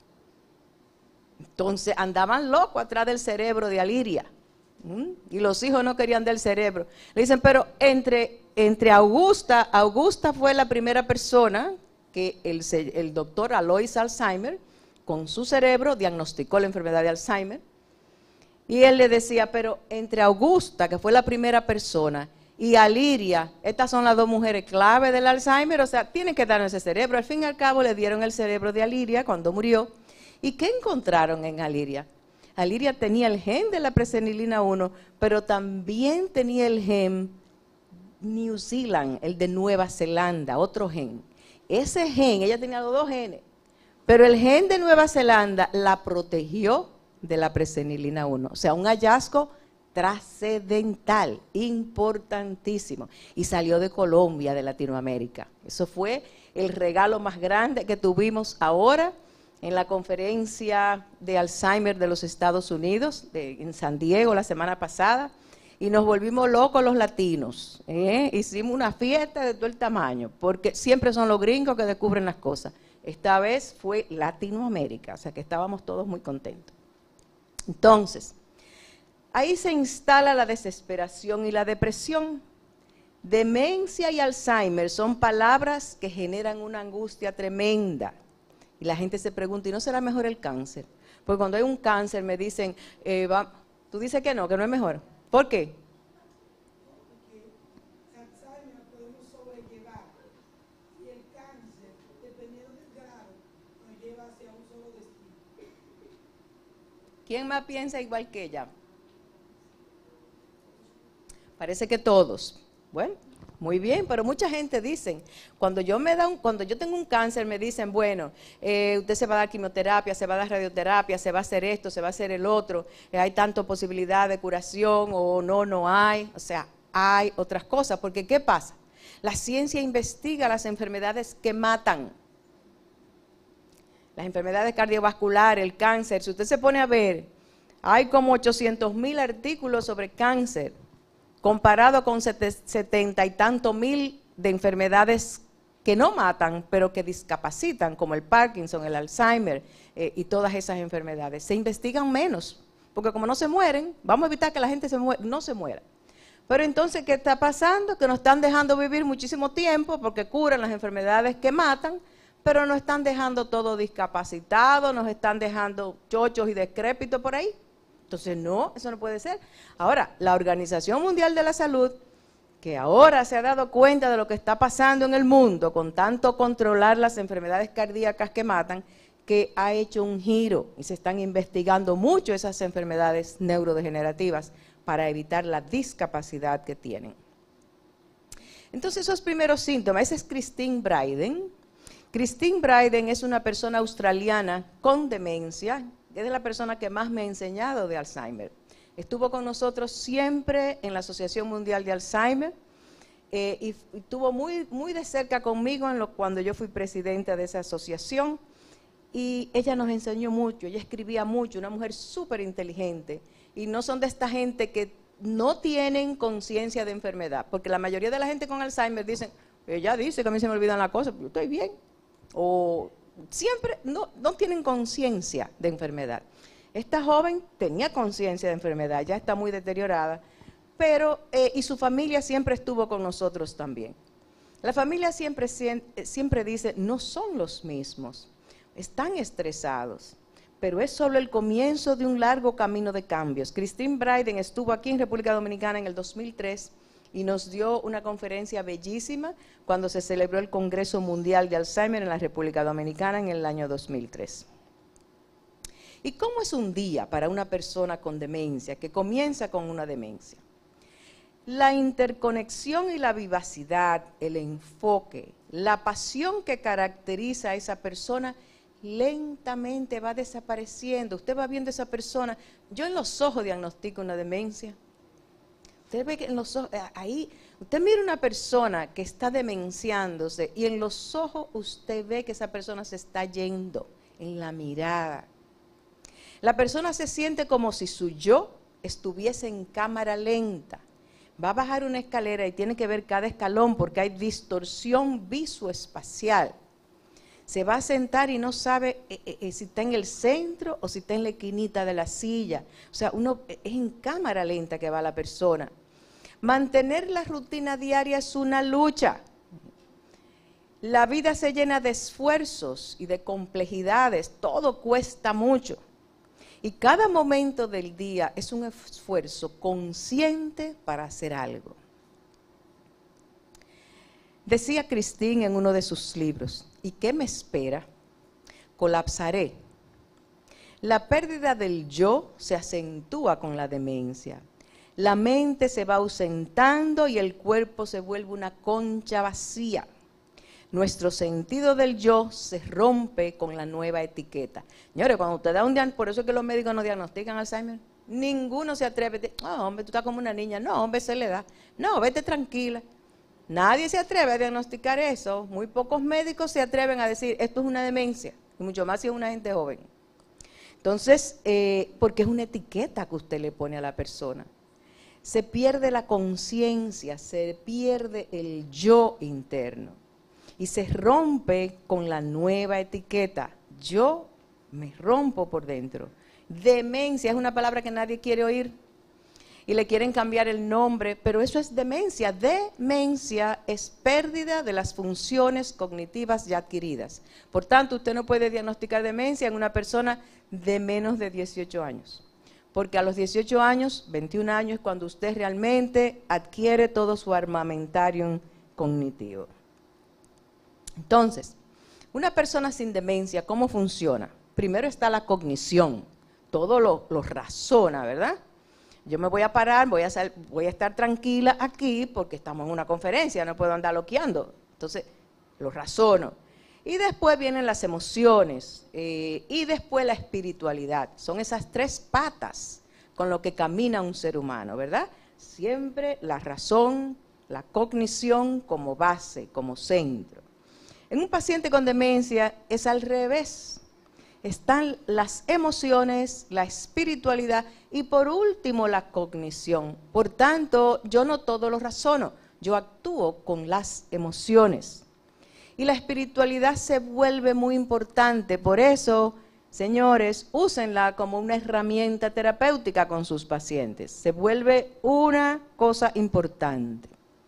Entonces andaban locos atrás del cerebro de Aliria. ¿Mm? Y los hijos no querían del cerebro. Le dicen, pero entre, entre Augusta, Augusta fue la primera persona que el, el doctor Alois Alzheimer, con su cerebro, diagnosticó la enfermedad de Alzheimer. Y él le decía, pero entre Augusta, que fue la primera persona, y Aliria, estas son las dos mujeres clave del Alzheimer, o sea, tienen que darnos ese cerebro. Al fin y al cabo le dieron el cerebro de Aliria cuando murió. ¿Y qué encontraron en Aliria? Aliria tenía el gen de la presenilina uno, pero también tenía el gen New Zealand, el de Nueva Zelanda, otro gen. Ese gen, ella tenía los dos genes, pero el gen de Nueva Zelanda la protegió de la presenilina uno. O sea, un hallazgo trascendental, importantísimo. Y salió de Colombia, de Latinoamérica. Eso fue el regalo más grande que tuvimos ahora en la conferencia de Alzheimer de los Estados Unidos, de, en San Diego la semana pasada, y nos volvimos locos los latinos. ¿eh? Hicimos una fiesta de todo el tamaño, porque siempre son los gringos que descubren las cosas. Esta vez fue Latinoamérica, o sea que estábamos todos muy contentos. Entonces, ahí se instala la desesperación y la depresión. Demencia y Alzheimer son palabras que generan una angustia tremenda. Y la gente se pregunta, ¿y no será mejor el cáncer? Porque cuando hay un cáncer me dicen, eh, va, tú dices que no, que no es mejor. ¿Por qué? Porque el Alzheimer lo podemos sobrellevar y el cáncer, dependiendo del grado, nos lleva hacia un solo destino. ¿Quién más piensa igual que ella? Parece que todos. Bueno, muy bien, pero mucha gente dicen, cuando yo me da un, cuando yo tengo un cáncer me dicen, bueno, eh, usted se va a dar quimioterapia, se va a dar radioterapia, se va a hacer esto, se va a hacer el otro, eh, hay tanta posibilidad de curación o no, no hay, o sea, hay otras cosas, porque ¿qué pasa? La ciencia investiga las enfermedades que matan, las enfermedades cardiovasculares, el cáncer. Si usted se pone a ver, hay como ochocientos mil artículos sobre cáncer, comparado con setenta y tantos mil de enfermedades que no matan, pero que discapacitan, como el Parkinson, el Alzheimer eh, y todas esas enfermedades. Se investigan menos, porque como no se mueren, vamos a evitar que la gente se muera, no se muera. Pero entonces, ¿qué está pasando? Que nos están dejando vivir muchísimo tiempo porque curan las enfermedades que matan, pero nos están dejando todo discapacitado, nos están dejando chochos y decrépitos por ahí. Entonces, no, eso no puede ser. Ahora, la Organización Mundial de la Salud, que ahora se ha dado cuenta de lo que está pasando en el mundo, con tanto controlar las enfermedades cardíacas que matan, que ha hecho un giro y se están investigando mucho esas enfermedades neurodegenerativas para evitar la discapacidad que tienen. Entonces, esos primeros síntomas, esa es Christine Bryden. Christine Bryden es una persona australiana con demencia, es la persona que más me ha enseñado de Alzheimer. Estuvo con nosotros siempre en la Asociación Mundial de Alzheimer eh, y, y estuvo muy, muy de cerca conmigo en lo, cuando yo fui presidenta de esa asociación. Y ella nos enseñó mucho, ella escribía mucho, una mujer súper inteligente. Y no son de esta gente que no tienen conciencia de enfermedad, porque la mayoría de la gente con Alzheimer dicen, ella dice que a mí se me olvidan las cosas, pero yo estoy bien. O siempre no, no tienen conciencia de enfermedad. Esta joven tenía conciencia de enfermedad, ya está muy deteriorada, pero, eh, y su familia siempre estuvo con nosotros también. La familia siempre, siempre dice, no son los mismos, están estresados, pero es solo el comienzo de un largo camino de cambios. Christine Bryden estuvo aquí en República Dominicana en el dos mil tres y nos dio una conferencia bellísima cuando se celebró el Congreso Mundial de Alzheimer en la República Dominicana en el año dos mil tres. ¿Y cómo es un día para una persona con demencia, que comienza con una demencia? La interconexión y la vivacidad, el enfoque, la pasión que caracteriza a esa persona lentamente va desapareciendo. Usted va viendo a esa persona. Yo en los ojos diagnostico una demencia. Usted ve que en los ojos, ahí, usted mira una persona que está demenciándose y en los ojos usted ve que esa persona se está yendo, en la mirada. La persona se siente como si su yo estuviese en cámara lenta. Va a bajar una escalera y tiene que ver cada escalón porque hay distorsión visoespacial. Se va a sentar y no sabe eh, eh, si está en el centro o si está en la esquinita de la silla. O sea, uno es en cámara lenta que va la persona. Mantener la rutina diaria es una lucha. La vida se llena de esfuerzos y de complejidades. Todo cuesta mucho. Y cada momento del día es un esfuerzo consciente para hacer algo. Decía Christine en uno de sus libros, ¿y qué me espera? Colapsaré. La pérdida del yo se acentúa con la demencia. La mente se va ausentando y el cuerpo se vuelve una concha vacía. Nuestro sentido del yo se rompe con la nueva etiqueta. Señores, cuando usted da un diagnóstico, por eso es que los médicos no diagnostican Alzheimer, Ninguno se atreve a decir, no, hombre, tú estás como una niña. No, hombre, se le da. No, vete tranquila. Nadie se atreve a diagnosticar eso. Muy pocos médicos se atreven a decir, esto es una demencia. Y mucho más si es una gente joven. Entonces, eh, porque es una etiqueta que usted le pone a la persona. Se pierde la conciencia, se pierde el yo interno. Y se rompe con la nueva etiqueta. Yo me rompo por dentro. Demencia es una palabra que nadie quiere oír. Y le quieren cambiar el nombre, pero eso es demencia. Demencia es pérdida de las funciones cognitivas ya adquiridas. Por tanto, usted no puede diagnosticar demencia en una persona de menos de dieciocho años. Porque a los dieciocho años, veintiún años, es cuando usted realmente adquiere todo su armamentario cognitivo. Entonces, una persona sin demencia, ¿cómo funciona? Primero está la cognición. Todo lo, lo razona, ¿verdad? Yo me voy a parar, voy a, sal, voy a estar tranquila aquí porque estamos en una conferencia, no puedo andar loqueando. Entonces, lo razono. Y después vienen las emociones eh, y después la espiritualidad. Son esas tres patas con lo que camina un ser humano, ¿verdad? Siempre la razón, la cognición como base, como centro. En un paciente con demencia es al revés. Están las emociones, la espiritualidad y por último la cognición. Por tanto, yo no todo lo razono, yo actúo con las emociones. Y la espiritualidad se vuelve muy importante, por eso, señores, úsenla como una herramienta terapéutica con sus pacientes. Se vuelve una cosa importante.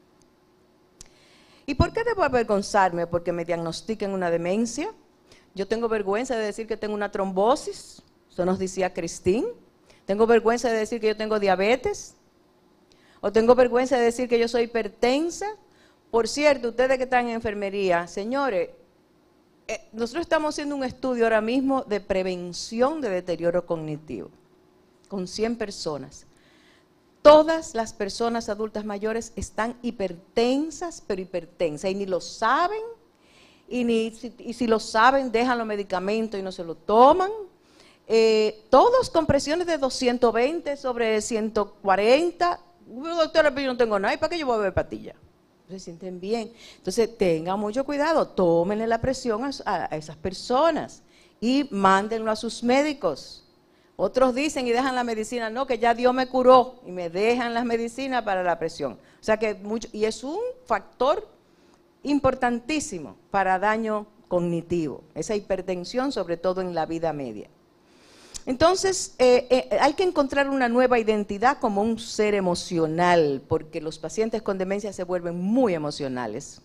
¿Y por qué debo avergonzarme? Porque me diagnostiquen una demencia. Yo tengo vergüenza de decir que tengo una trombosis, eso nos decía Cristín. Tengo vergüenza de decir que yo tengo diabetes. O tengo vergüenza de decir que yo soy hipertensa. Por cierto, ustedes que están en enfermería, señores, eh, nosotros estamos haciendo un estudio ahora mismo de prevención de deterioro cognitivo con cien personas. Todas las personas adultas mayores están hipertensas, pero hipertensas, y ni lo saben. Y, ni, y si lo saben, dejan los medicamentos y no se lo toman. Eh, todos con presiones de doscientos veinte sobre ciento cuarenta. Doctora, pero yo no tengo nada, ¿y para qué yo voy a beber pastillas? Se sienten bien. Entonces, tengan mucho cuidado, tómenle la presión a, a, a esas personas y mándenlo a sus médicos. Otros dicen y dejan la medicina, no, que ya Dios me curó y me dejan las medicinas para la presión. O sea que mucho, y es un factor importantísimo para daño cognitivo, esa hipertensión, sobre todo en la vida media. Entonces, eh, eh, hay que encontrar una nueva identidad como un ser emocional, porque los pacientes con demencia se vuelven muy emocionales.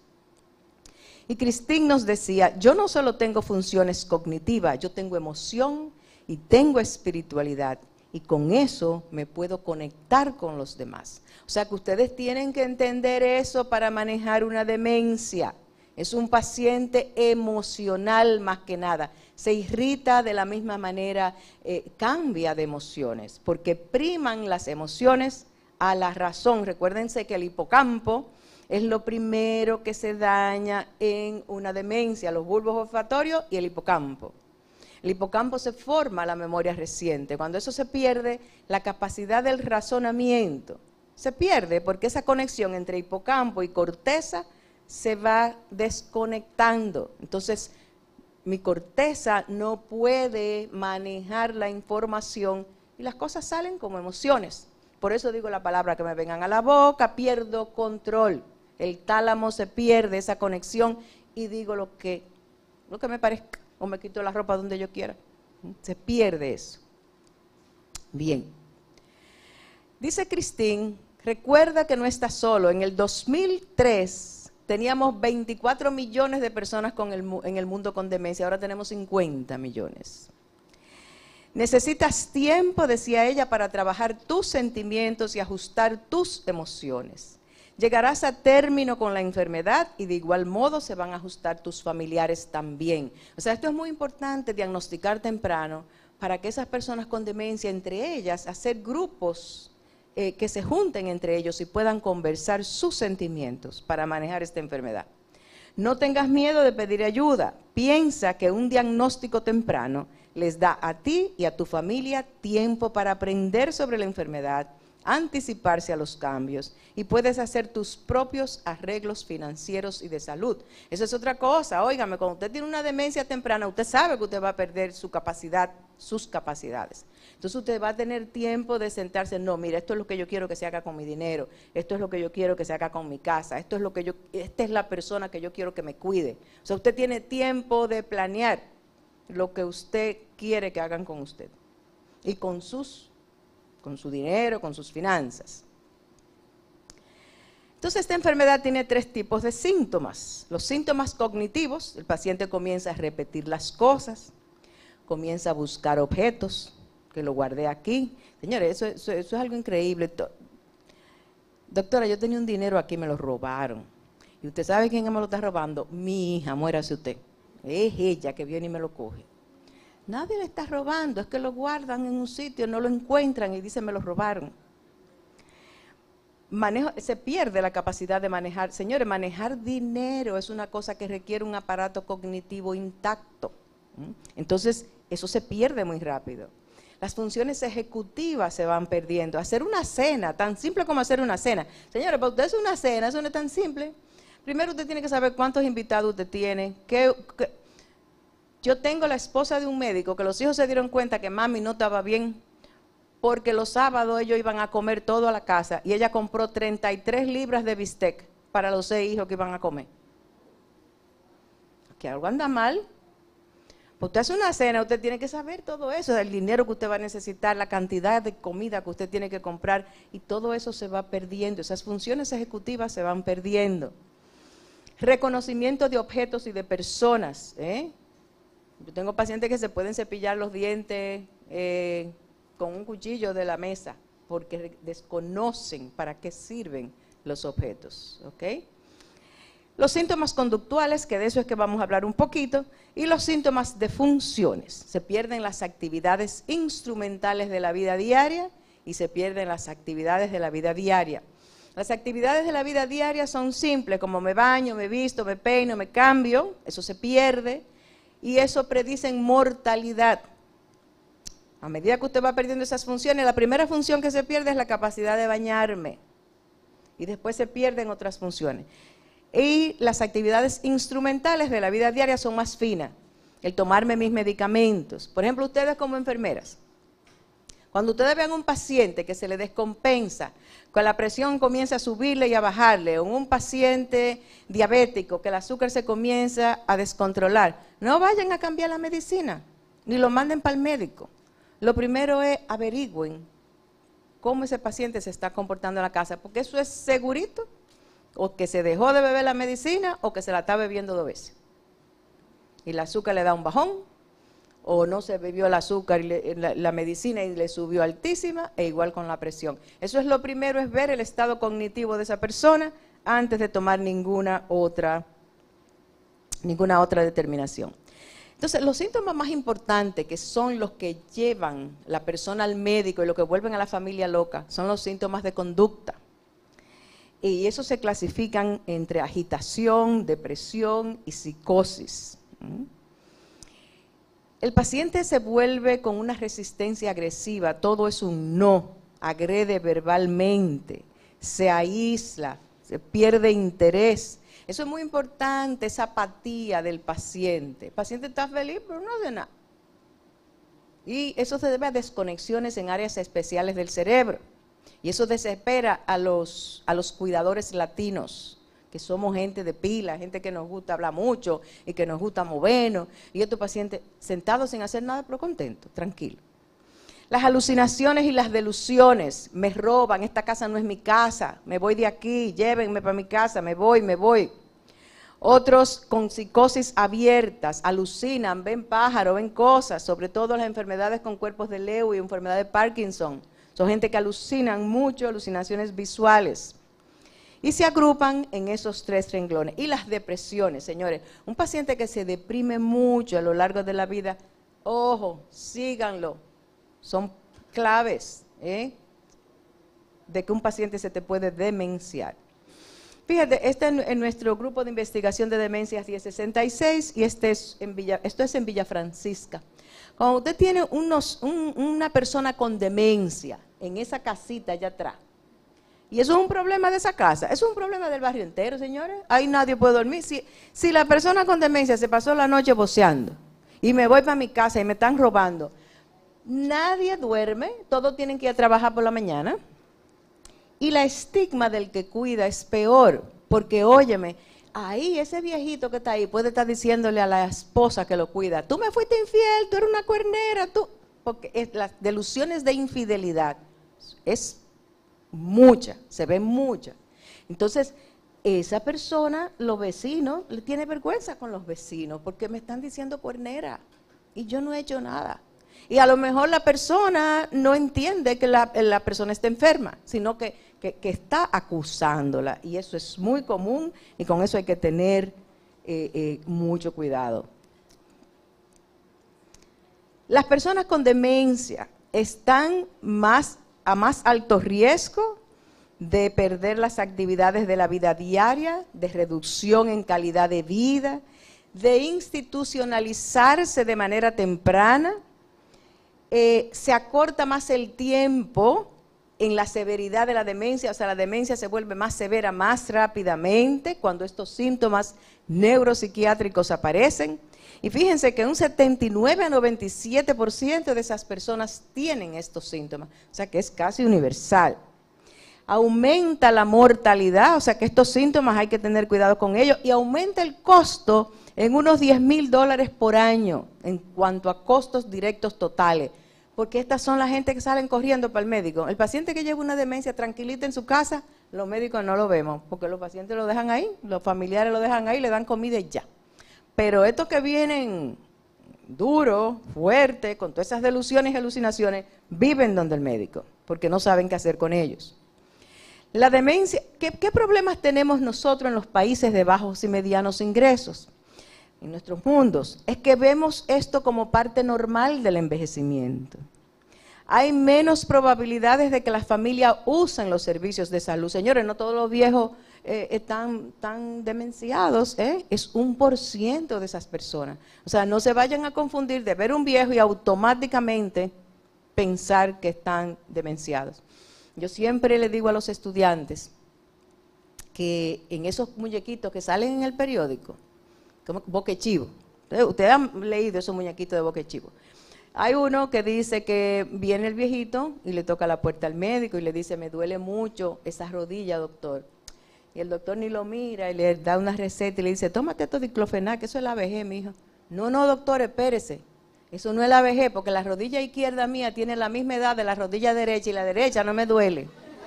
Y Cristín nos decía, yo no solo tengo funciones cognitivas, yo tengo emoción y tengo espiritualidad, y con eso me puedo conectar con los demás. O sea que ustedes tienen que entender eso para manejar una demencia. Es un paciente emocional más que nada. Se irrita de la misma manera, eh, cambia de emociones, porque priman las emociones a la razón. Recuérdense que el hipocampo es lo primero que se daña en una demencia, los bulbos olfatorios y el hipocampo. El hipocampo se forma la memoria reciente. Cuando eso se pierde, la capacidad del razonamiento se pierde porque esa conexión entre hipocampo y corteza se va desconectando. Entonces, mi corteza no puede manejar la información y las cosas salen como emociones. Por eso digo la palabra que me vengan a la boca, pierdo control. El tálamo se pierde esa conexión y digo lo que, lo que me parezca. O me quito la ropa donde yo quiera. Se pierde eso. Bien. Dice Cristín, recuerda que no estás solo. En el dos mil tres teníamos veinticuatro millones de personas con el, en el mundo con demencia. Ahora tenemos cincuenta millones. Necesitas tiempo, decía ella, para trabajar tus sentimientos y ajustar tus emociones. Llegarás a término con la enfermedad y de igual modo se van a ajustar tus familiares también. O sea, esto es muy importante, diagnosticar temprano, para que esas personas con demencia, entre ellas, hacer grupos eh, que se junten entre ellos y puedan conversar sus sentimientos para manejar esta enfermedad. No tengas miedo de pedir ayuda. Piensa que un diagnóstico temprano les da a ti y a tu familia tiempo para aprender sobre la enfermedad, anticiparse a los cambios y puedes hacer tus propios arreglos financieros y de salud. Eso es otra cosa, óigame, cuando usted tiene una demencia temprana, usted sabe que usted va a perder su capacidad, sus capacidades. Entonces usted va a tener tiempo de sentarse, no, mira, esto es lo que yo quiero que se haga con mi dinero, esto es lo que yo quiero que se haga con mi casa, esto es lo que yo, esta es la persona que yo quiero que me cuide. O sea, usted tiene tiempo de planear lo que usted quiere que hagan con usted y con sus con su dinero, con sus finanzas. Entonces, esta enfermedad tiene tres tipos de síntomas. Los síntomas cognitivos, el paciente comienza a repetir las cosas, comienza a buscar objetos, que lo guardé aquí. Señores, eso, eso, eso es algo increíble. Doctora, yo tenía un dinero aquí, me lo robaron. ¿Y usted sabe quién me lo está robando? Mi hija, muérase usted. Es ella que viene y me lo coge. Nadie le está robando, es que lo guardan en un sitio, no lo encuentran y dicen me lo robaron. Manejo, se pierde la capacidad de manejar. Señores, manejar dinero es una cosa que requiere un aparato cognitivo intacto. Entonces, eso se pierde muy rápido. Las funciones ejecutivas se van perdiendo. Hacer una cena, tan simple como hacer una cena. Señores, para usted es una cena, eso no es tan simple. Primero usted tiene que saber cuántos invitados usted tiene, qué... qué Yo tengo la esposa de un médico que los hijos se dieron cuenta que mami no estaba bien porque los sábados ellos iban a comer todo a la casa y ella compró treinta y tres libras de bistec para los seis hijos que iban a comer. Que algo anda mal. Usted hace una cena, usted tiene que saber todo eso, el dinero que usted va a necesitar, la cantidad de comida que usted tiene que comprar y todo eso se va perdiendo, esas funciones ejecutivas se van perdiendo. Reconocimiento de objetos y de personas, ¿eh? Yo tengo pacientes que se pueden cepillar los dientes eh, con un cuchillo de la mesa porque desconocen para qué sirven los objetos, ¿ok? Los síntomas conductuales, que de eso es que vamos a hablar un poquito, y los síntomas de funciones. Se pierden las actividades instrumentales de la vida diaria y se pierden las actividades de la vida diaria. Las actividades de la vida diaria son simples, como me baño, me visto, me peino, me cambio, eso se pierde. Y eso predice mortalidad. A medida que usted va perdiendo esas funciones, la primera función que se pierde es la capacidad de bañarme. Y después se pierden otras funciones. Y las actividades instrumentales de la vida diaria son más finas. El tomarme mis medicamentos. Por ejemplo, ustedes como enfermeras. Cuando ustedes vean un paciente que se le descompensa, que la presión comienza a subirle y a bajarle, o un paciente diabético, que el azúcar se comienza a descontrolar, no vayan a cambiar la medicina, ni lo manden para el médico. Lo primero es averigüen cómo ese paciente se está comportando en la casa, porque eso es segurito, o que se dejó de beber la medicina, o que se la está bebiendo dos veces. Y el azúcar le da un bajón, o no se bebió el azúcar y le, la, la medicina y le subió altísima, e igual con la presión. Eso es lo primero, es ver el estado cognitivo de esa persona antes de tomar ninguna otra, ninguna otra determinación. Entonces, los síntomas más importantes, que son los que llevan la persona al médico y lo que vuelven a la familia loca, son los síntomas de conducta. Y esos se clasifican entre agitación, depresión y psicosis. ¿Mm? El paciente se vuelve con una resistencia agresiva, todo es un no, agrede verbalmente, se aísla, se pierde interés. Eso es muy importante, esa apatía del paciente. El paciente está feliz, pero no hace nada. Y eso se debe a desconexiones en áreas especiales del cerebro. Y eso desespera a los, a los cuidadores latinos, que somos gente de pila, gente que nos gusta hablar mucho y que nos gusta movernos, y estos pacientes sentados sin hacer nada, pero contentos, tranquilos. Las alucinaciones y las delusiones, me roban, esta casa no es mi casa, me voy de aquí, llévenme para mi casa, me voy, me voy. Otros con psicosis abiertas, alucinan, ven pájaros, ven cosas, sobre todo las enfermedades con cuerpos de Lewy y enfermedad de Parkinson. Son gente que alucinan mucho, alucinaciones visuales. Y se agrupan en esos tres renglones. Y las depresiones, señores. Un paciente que se deprime mucho a lo largo de la vida, ojo, síganlo. Son claves, ¿eh?, de que un paciente se te puede demenciar. Fíjate, este es en nuestro grupo de investigación de demencias diez sesenta y seis y este es en Villa, esto es en Villa Francisca. Cuando usted tiene unos, un, una persona con demencia en esa casita allá atrás, y eso es un problema de esa casa, eso es un problema del barrio entero, señores. Ahí nadie puede dormir. Si, si la persona con demencia se pasó la noche voceando y me voy para mi casa y me están robando, nadie duerme, todos tienen que ir a trabajar por la mañana. Y la estigma del que cuida es peor, porque óyeme, ahí ese viejito que está ahí puede estar diciéndole a la esposa que lo cuida, tú me fuiste infiel, tú eres una cuernera, tú, porque es, las delusiones de infidelidad es mucha, se ven muchas. Entonces, esa persona, los vecinos, le tiene vergüenza con los vecinos, porque me están diciendo cuernera, y yo no he hecho nada. Y a lo mejor la persona no entiende que la, la persona está enferma, sino que, que, que está acusándola. Y eso es muy común y con eso hay que tener eh, eh, mucho cuidado. Las personas con demencia están más, a más alto riesgo de perder las actividades de la vida diaria, de reducción en calidad de vida, de institucionalizarse de manera temprana. Eh, se acorta más el tiempo en la severidad de la demencia, o sea, la demencia se vuelve más severa más rápidamente cuando estos síntomas neuropsiquiátricos aparecen. Y fíjense que un setenta y nueve a noventa y siete por ciento de esas personas tienen estos síntomas, o sea que es casi universal. Aumenta la mortalidad, o sea que estos síntomas hay que tener cuidado con ellos, y aumenta el costo en unos diez mil dólares por año en cuanto a costos directos totales, porque estas son la gente que salen corriendo para el médico. El paciente que lleva una demencia tranquilita en su casa, los médicos no lo vemos, porque los pacientes lo dejan ahí, los familiares lo dejan ahí, le dan comida y ya. Pero estos que vienen duros, fuertes, con todas esas delusiones y alucinaciones, viven donde el médico, porque no saben qué hacer con ellos. La demencia, ¿qué, qué problemas tenemos nosotros en los países de bajos y medianos ingresos? En nuestros mundos, es que vemos esto como parte normal del envejecimiento. Hay menos probabilidades de que las familias usen los servicios de salud. Señores, no todos los viejos eh, están tan demenciados, ¿eh? Es un por ciento de esas personas. O sea, no se vayan a confundir de ver un viejo y automáticamente pensar que están demenciados. Yo siempre le digo a los estudiantes que en esos muñequitos que salen en el periódico, como boquechivo, ustedes han leído esos muñequitos de boquechivo. Hay uno que dice que viene el viejito y le toca la puerta al médico y le dice, me duele mucho esa rodilla, doctor. Y el doctor ni lo mira y le da una receta y le dice, tómate esto diclofenac, que eso es la vejez, mijo. No, no, doctor, espérese. Eso no es la vejez, porque la rodilla izquierda mía tiene la misma edad de la rodilla derecha y la derecha no me duele.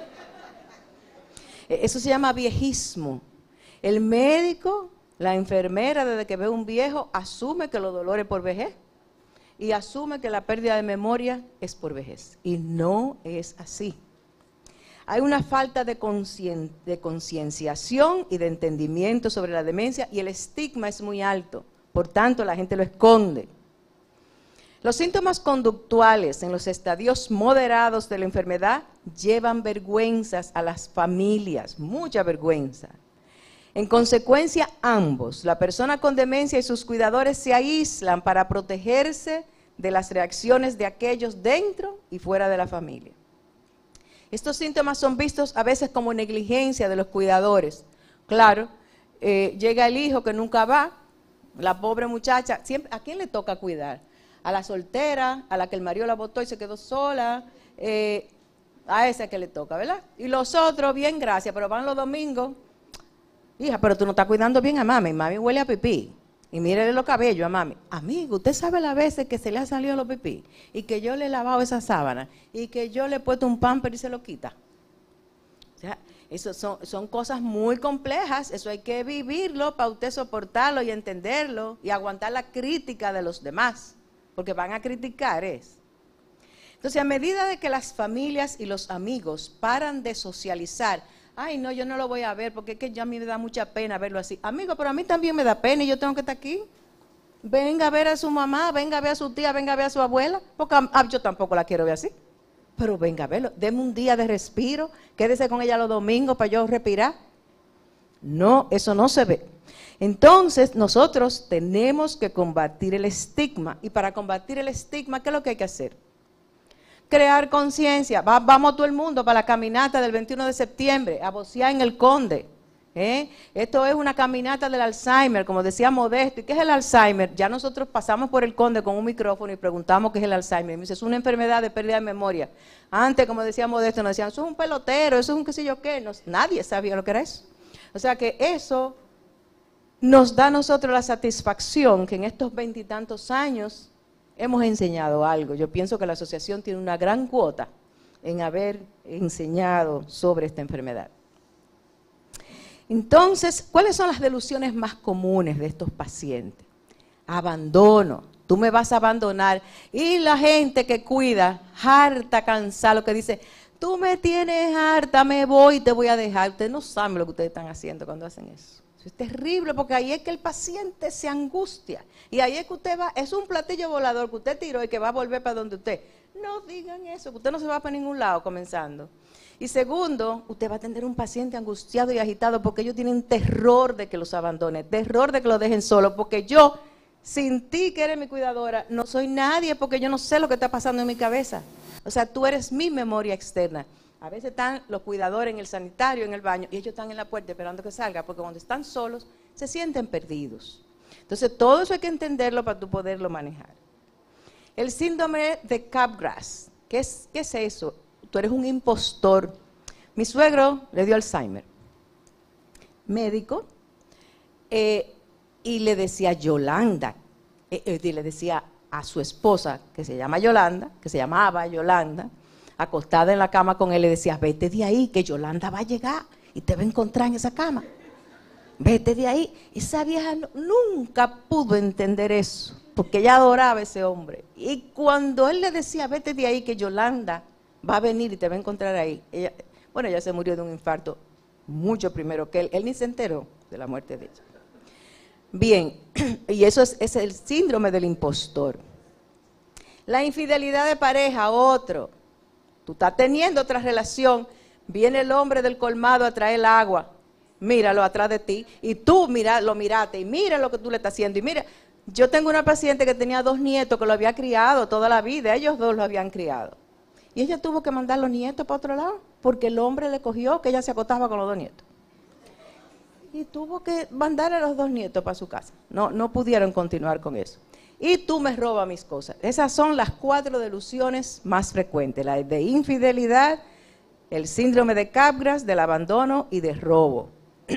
Eso se llama viejismo. El médico, la enfermera, desde que ve un viejo, asume que los dolores por vejez y asume que la pérdida de memoria es por vejez. Y no es así. Hay una falta de concien, de concienciación y de entendimiento sobre la demencia y el estigma es muy alto. Por tanto, la gente lo esconde. Los síntomas conductuales en los estadios moderados de la enfermedad llevan vergüenzas a las familias, mucha vergüenza. En consecuencia, ambos, la persona con demencia y sus cuidadores, se aíslan para protegerse de las reacciones de aquellos dentro y fuera de la familia. Estos síntomas son vistos a veces como negligencia de los cuidadores. Claro, eh, llega el hijo que nunca va, la pobre muchacha, siempre, ¿a quién le toca cuidar? A la soltera, a la que el marido la botó y se quedó sola, eh, a esa que le toca, ¿verdad? Y los otros, bien, gracias, pero van los domingos. Hija, pero tú no estás cuidando bien a mami, mami huele a pipí. Y mírele los cabellos a mami. Amigo, usted sabe las veces que se le han salido los pipí y que yo le he lavado esa sábana y que yo le he puesto un pamper y se lo quita. O sea, eso son, son cosas muy complejas, eso hay que vivirlo para usted soportarlo y entenderlo y aguantar la crítica de los demás. Porque van a criticar es. Entonces, a medida de que las familias y los amigos paran de socializar, ay, no, yo no lo voy a ver porque es que ya a mí me da mucha pena verlo así. Amigo, pero a mí también me da pena y yo tengo que estar aquí. Venga a ver a su mamá, venga a ver a su tía, venga a ver a su abuela, porque ah, yo tampoco la quiero ver así. Pero venga a verlo, deme un día de respiro, quédese con ella los domingos para yo respirar. No, eso no se ve. Entonces, nosotros tenemos que combatir el estigma. Y para combatir el estigma, ¿qué es lo que hay que hacer? Crear conciencia. Va, vamos todo el mundo para la caminata del veintiuno de septiembre, a vocear en el Conde. ¿eh? Esto es una caminata del Alzheimer, como decía Modesto. ¿Y qué es el Alzheimer? Ya nosotros pasamos por el Conde con un micrófono y preguntamos qué es el Alzheimer. Y me dice, es una enfermedad de pérdida de memoria. Antes, como decía Modesto, nos decían, eso es un pelotero, eso es un qué sé yo qué. No, nadie sabía lo que era eso. O sea que eso nos da a nosotros la satisfacción que en estos veintitantos años hemos enseñado algo. Yo pienso que la asociación tiene una gran cuota en haber enseñado sobre esta enfermedad. Entonces, ¿cuáles son las delusiones más comunes de estos pacientes? Abandono. Tú me vas a abandonar. Y la gente que cuida, harta, cansada, lo que dice, tú me tienes harta, me voy, te voy a dejar. Ustedes no saben lo que ustedes están haciendo cuando hacen eso. Es terrible porque ahí es que el paciente se angustia. Y ahí es que usted va, es un platillo volador que usted tiró y que va a volver para donde usted. No digan eso, que usted no se va para ningún lado comenzando. Y segundo, usted va a tener un paciente angustiado y agitado porque ellos tienen terror de que los abandone, terror de que los dejen solos, porque yo, sin ti que eres mi cuidadora, no soy nadie porque yo no sé lo que está pasando en mi cabeza. O sea, tú eres mi memoria externa. A veces están los cuidadores en el sanitario, en el baño, y ellos están en la puerta esperando que salga, porque cuando están solos se sienten perdidos. Entonces, todo eso hay que entenderlo para tú poderlo manejar. El síndrome de Capgras, ¿qué es, qué es eso? Tú eres un impostor. Mi suegro le dio Alzheimer, médico, eh, y le decía Yolanda, eh, eh, y le decía a su esposa, que se llama Yolanda, que se llamaba Yolanda, acostada en la cama con él, le decía, vete de ahí, que Yolanda va a llegar y te va a encontrar en esa cama. Vete de ahí. Esa vieja no, nunca pudo entender eso, porque ella adoraba a ese hombre. Y cuando él le decía, vete de ahí, que Yolanda va a venir y te va a encontrar ahí, ella, bueno, ella se murió de un infarto mucho primero que él. Él ni se enteró de la muerte de ella. Bien, y eso es, es el síndrome del impostor. La infidelidad de pareja, otro. Tú estás teniendo otra relación, viene el hombre del colmado a traer el agua, míralo atrás de ti, y tú mira, lo miraste, y mira lo que tú le estás haciendo, y mira, yo tengo una paciente que tenía dos nietos que lo había criado toda la vida, ellos dos lo habían criado, y ella tuvo que mandar los nietos para otro lado, porque el hombre le cogió que ella se acostaba con los dos nietos, y tuvo que mandar a los dos nietos para su casa, no, no pudieron continuar con eso. Y tú me robas mis cosas. Esas son las cuatro delusiones más frecuentes, la de infidelidad, el síndrome de Capgras, del abandono y de robo.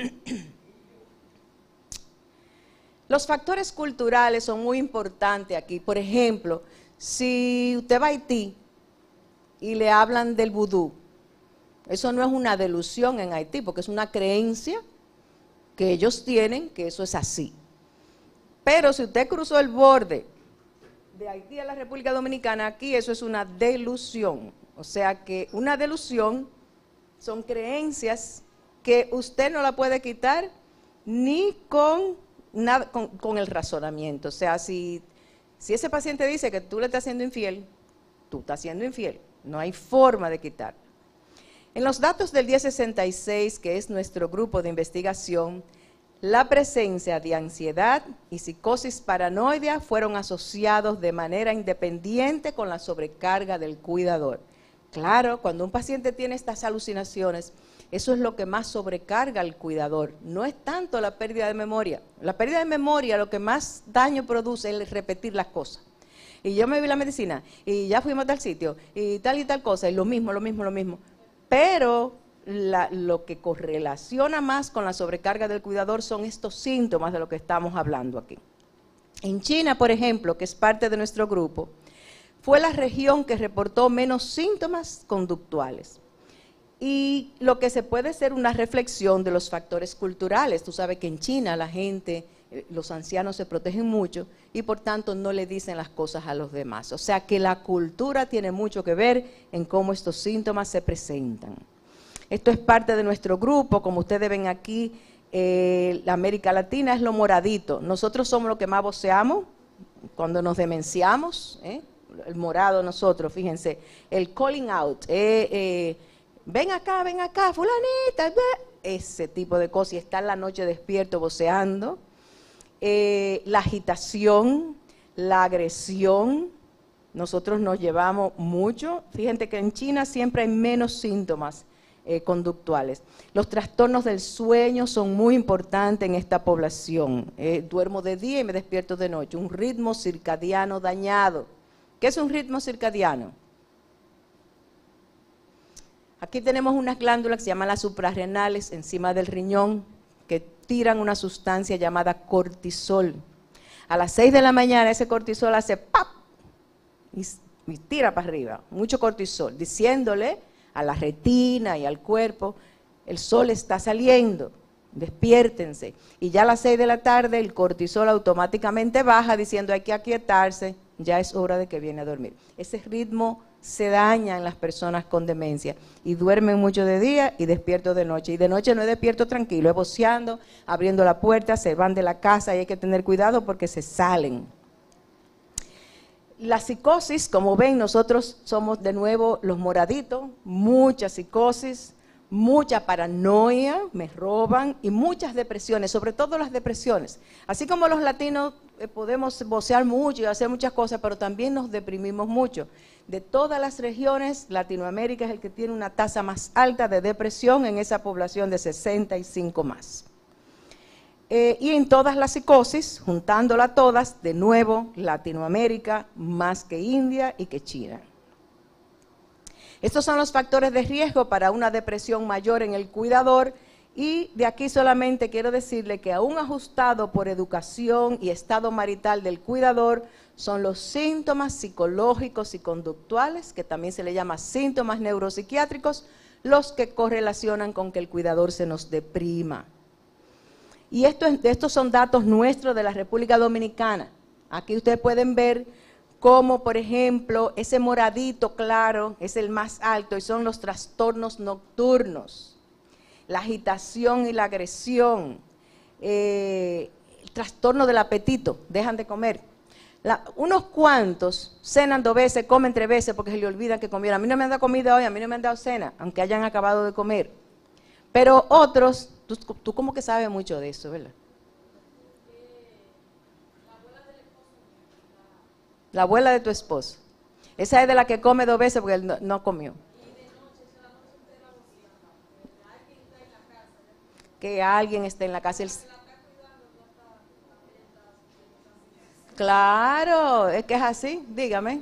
Los factores culturales son muy importantes aquí. Por ejemplo, si usted va a Haití y le hablan del vudú, eso no es una delusión en Haití, porque es una creencia que ellos tienen que eso es así. Pero si usted cruzó el borde de Haití a la República Dominicana, aquí eso es una delusión. O sea que una delusión son creencias que usted no la puede quitar ni con, nada, con, con el razonamiento. O sea, si, si ese paciente dice que tú le estás siendo infiel, tú estás siendo infiel. No hay forma de quitarla. En los datos del diez sesenta y seis, que es nuestro grupo de investigación, la presencia de ansiedad y psicosis paranoidea fueron asociados de manera independiente con la sobrecarga del cuidador. Claro, cuando un paciente tiene estas alucinaciones, eso es lo que más sobrecarga al cuidador. No es tanto la pérdida de memoria. La pérdida de memoria lo que más daño produce es repetir las cosas. Y yo me vi la medicina, y ya fuimos a tal sitio, y tal y tal cosa, y lo mismo, lo mismo, lo mismo. Pero La, lo que correlaciona más con la sobrecarga del cuidador son estos síntomas de lo que estamos hablando aquí. En China, por ejemplo, que es parte de nuestro grupo, fue la región que reportó menos síntomas conductuales. Y lo que se puede ser una reflexión de los factores culturales. Tú sabes que en China la gente, los ancianos se protegen mucho y por tanto no le dicen las cosas a los demás. O sea que la cultura tiene mucho que ver en cómo estos síntomas se presentan. Esto es parte de nuestro grupo, como ustedes ven aquí, eh, la América Latina es lo moradito. Nosotros somos los que más voceamos cuando nos demenciamos, ¿eh? El morado nosotros, fíjense, el calling out, eh, eh, ven acá, ven acá, fulanita, ese tipo de cosas, y está en la noche despierto voceando, eh, la agitación, la agresión. Nosotros nos llevamos mucho, fíjense que en China siempre hay menos síntomas eh, conductuales. Los trastornos del sueño son muy importantes en esta población. Eh, duermo de día y me despierto de noche, un ritmo circadiano dañado. ¿Qué es un ritmo circadiano? Aquí tenemos unas glándulas que se llaman las suprarrenales encima del riñón, que tiran una sustancia llamada cortisol. A las seis de la mañana ese cortisol hace ¡pap! Y, y tira para arriba, mucho cortisol, diciéndole a la retina y al cuerpo, el sol está saliendo, despiértense. Y ya a las seis de la tarde el cortisol automáticamente baja diciendo hay que aquietarse, ya es hora de que viene a dormir. Ese ritmo se daña en las personas con demencia y duermen mucho de día y despierto de noche. Y de noche no es despierto tranquilo, es voceando, abriendo la puerta, se van de la casa y hay que tener cuidado porque se salen. La psicosis, como ven, nosotros somos de nuevo los moraditos, mucha psicosis, mucha paranoia, me roban, y muchas depresiones, sobre todo las depresiones. Así como los latinos eh, podemos vocear mucho y hacer muchas cosas, pero también nos deprimimos mucho. De todas las regiones, Latinoamérica es el que tiene una tasa más alta de depresión en esa población de sesenta y cinco más. Eh, y en todas las psicosis, juntándolas todas, de nuevo, Latinoamérica más que India y que China. Estos son los factores de riesgo para una depresión mayor en el cuidador, y de aquí solamente quiero decirle que aún ajustado por educación y estado marital del cuidador, son los síntomas psicológicos y conductuales, que también se le llama síntomas neuropsiquiátricos, los que correlacionan con que el cuidador se nos deprima. Y esto, estos son datos nuestros de la República Dominicana. Aquí ustedes pueden ver cómo, por ejemplo, ese moradito claro es el más alto y son los trastornos nocturnos, la agitación y la agresión, eh, el trastorno del apetito, dejan de comer. La, unos cuantos cenan dos veces, comen tres veces porque se le olvidan que comieron. A mí no me han dado comida hoy, a mí no me han dado cena, aunque hayan acabado de comer. Pero otros, tú, tú como que sabes mucho de eso, ¿verdad? La abuela de tu esposo. Esa es de la que come dos veces porque él no, no comió. Que alguien esté en la casa. Él... Claro, es que es así, dígame.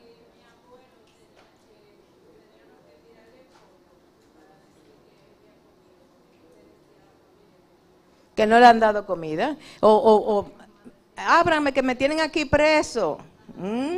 Que no le han dado comida. O, o, o ábranme que me tienen aquí preso. ¿Mm?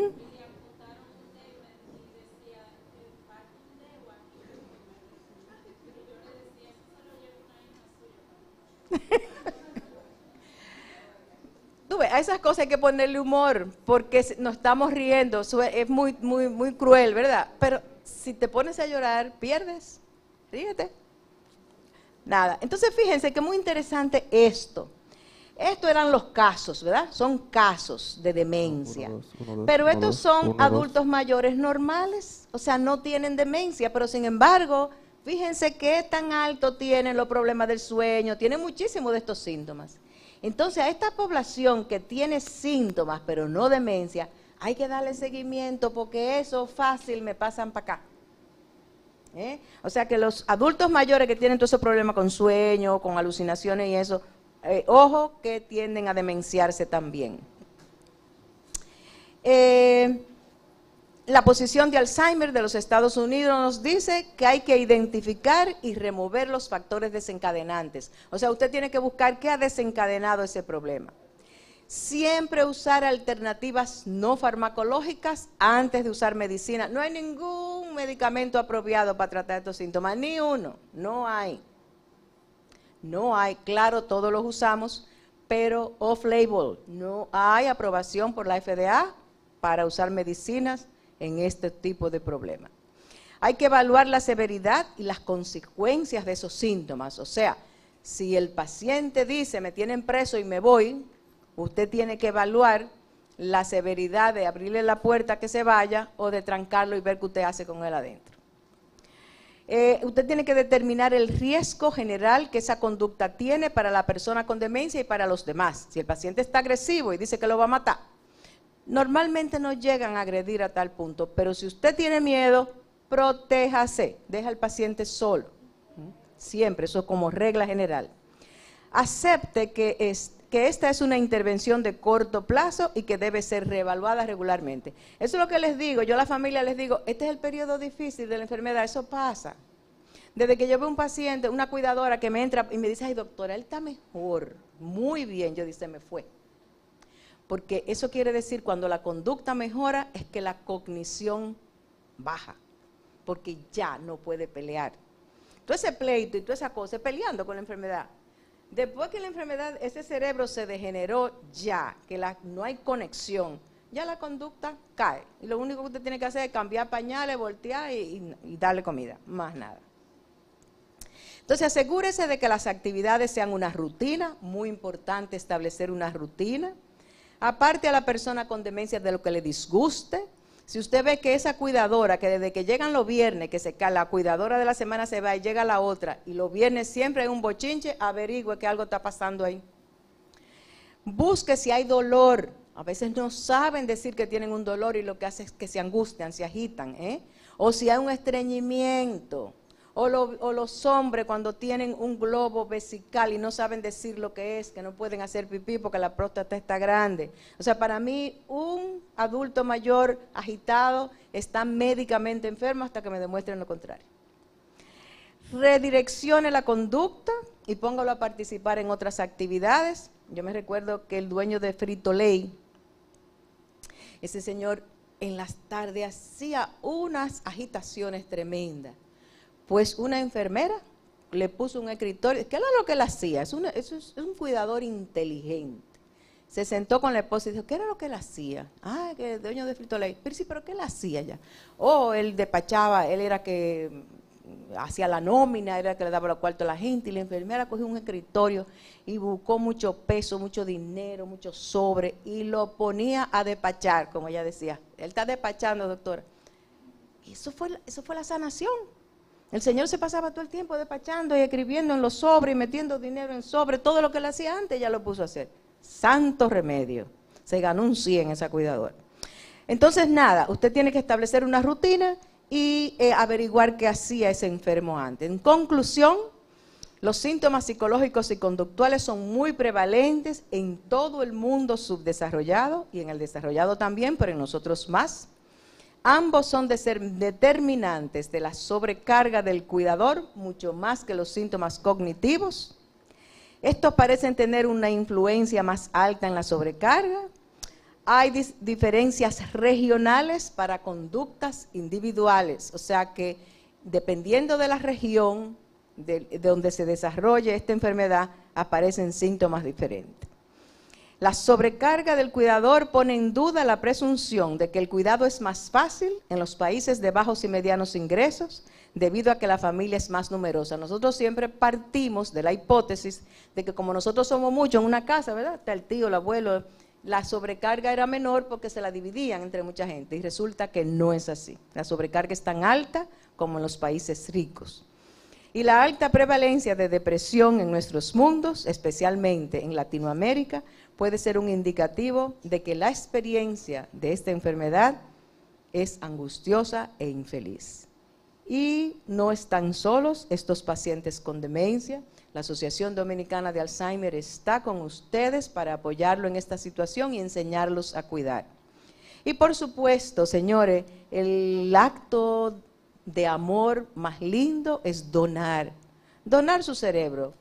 Tú ves, a esas cosas hay que ponerle humor, porque nos estamos riendo, es muy, muy, muy cruel, ¿verdad? Pero si te pones a llorar, pierdes. Ríete. Nada. Entonces fíjense que muy interesante esto. Estos eran los casos, ¿verdad? Son casos de demencia. Uno, dos, uno, dos, pero estos son uno, adultos dos. mayores normales, o sea, no tienen demencia, pero sin embargo, fíjense qué tan alto tienen los problemas del sueño, tienen muchísimos de estos síntomas. Entonces, a esta población que tiene síntomas, pero no demencia, hay que darle seguimiento porque eso fácil me pasan para acá. ¿Eh? O sea que los adultos mayores que tienen todos esos problemas con sueño, con alucinaciones y eso, eh, ojo que tienden a demenciarse también. Eh, la posición de Alzheimer de los Estados Unidos nos dice que hay que identificar y remover los factores desencadenantes. O sea, usted tiene que buscar qué ha desencadenado ese problema. Siempre usar alternativas no farmacológicas antes de usar medicina. No hay ningún medicamento apropiado para tratar estos síntomas, ni uno, no hay. No hay, claro, todos los usamos, pero off-label. No hay aprobación por la F D A para usar medicinas en este tipo de problemas. Hay que evaluar la severidad y las consecuencias de esos síntomas. O sea, si el paciente dice, me tienen preso y me voy, usted tiene que evaluar la severidad de abrirle la puerta que se vaya o de trancarlo y ver qué usted hace con él adentro. Eh, usted tiene que determinar el riesgo general que esa conducta tiene para la persona con demencia y para los demás. Si el paciente está agresivo y dice que lo va a matar, normalmente no llegan a agredir a tal punto, pero si usted tiene miedo, protéjase, deja al paciente solo. Siempre, eso como regla general. Acepte que, es, que esta es una intervención de corto plazo y que debe ser reevaluada regularmente. Eso es lo que les digo, yo a la familia les digo, este es el periodo difícil de la enfermedad, eso pasa. Desde que yo veo un paciente, una cuidadora que me entra y me dice, ay doctora, él está mejor, muy bien, yo dice, me fue. Porque eso quiere decir, cuando la conducta mejora, es que la cognición baja, porque ya no puede pelear. Todo ese pleito y toda esa cosa, peleando con la enfermedad. Después que la enfermedad, ese cerebro se degeneró ya, que la, no hay conexión, ya la conducta cae. Y lo único que usted tiene que hacer es cambiar pañales, voltear y, y, y darle comida, más nada. Entonces asegúrese de que las actividades sean una rutina, muy importante establecer una rutina. Aparte a la persona con demencia de lo que le disguste. Si usted ve que esa cuidadora, que desde que llegan los viernes, que se la cuidadora de la semana se va y llega la otra, y los viernes siempre hay un bochinche, averigüe que algo está pasando ahí. Busque si hay dolor. A veces no saben decir que tienen un dolor y lo que hace es que se angustian, se agitan, ¿eh? O si hay un estreñimiento. O, lo, o los hombres cuando tienen un globo vesical y no saben decir lo que es, que no pueden hacer pipí porque la próstata está grande. O sea, para mí un adulto mayor agitado está médicamente enfermo hasta que me demuestren lo contrario. Redireccione la conducta y póngalo a participar en otras actividades. Yo me recuerdo que el dueño de Frito-Lay, ese señor en las tardes hacía unas agitaciones tremendas. Pues una enfermera le puso un escritorio, ¿qué era lo que él hacía? Es, una, es, es un cuidador inteligente. Se sentó con la esposa y dijo, ¿qué era lo que él hacía? Ah, que el dueño de Frito-Lay. Pero sí, ¿pero qué él hacía ya? Oh, él despachaba, él era que hacía la nómina, era que le daba los cuartos a la gente, y la enfermera cogió un escritorio y buscó mucho peso, mucho dinero, mucho sobre, y lo ponía a despachar, como ella decía. Él está despachando, doctora. Y eso fue, eso fue la sanación. El Señor se pasaba todo el tiempo despachando y escribiendo en los sobres y metiendo dinero en sobre. Todo lo que él hacía antes ya lo puso a hacer. Santo remedio. Se ganó un cien esa cuidadora. Entonces, nada, usted tiene que establecer una rutina y eh, averiguar qué hacía ese enfermo antes. En conclusión, los síntomas psicológicos y conductuales son muy prevalentes en todo el mundo subdesarrollado y en el desarrollado también, pero en nosotros más. Ambos son de ser determinantes de la sobrecarga del cuidador, mucho más que los síntomas cognitivos. Estos parecen tener una influencia más alta en la sobrecarga. Hay dis- diferencias regionales para conductas individuales, o sea que dependiendo de la región de, de donde se desarrolle esta enfermedad, aparecen síntomas diferentes. La sobrecarga del cuidador pone en duda la presunción de que el cuidado es más fácil en los países de bajos y medianos ingresos, debido a que la familia es más numerosa. Nosotros siempre partimos de la hipótesis de que como nosotros somos muchos en una casa, ¿verdad? Está el tío, el abuelo, la sobrecarga era menor porque se la dividían entre mucha gente, y resulta que no es así. La sobrecarga es tan alta como en los países ricos. Y la alta prevalencia de depresión en nuestros mundos, especialmente en Latinoamérica, puede ser un indicativo de que la experiencia de esta enfermedad es angustiosa e infeliz. Y no están solos estos pacientes con demencia. La Asociación Dominicana de Alzheimer está con ustedes para apoyarlo en esta situación y enseñarlos a cuidar. Y por supuesto, señores, el acto de amor más lindo es donar, donar su cerebro.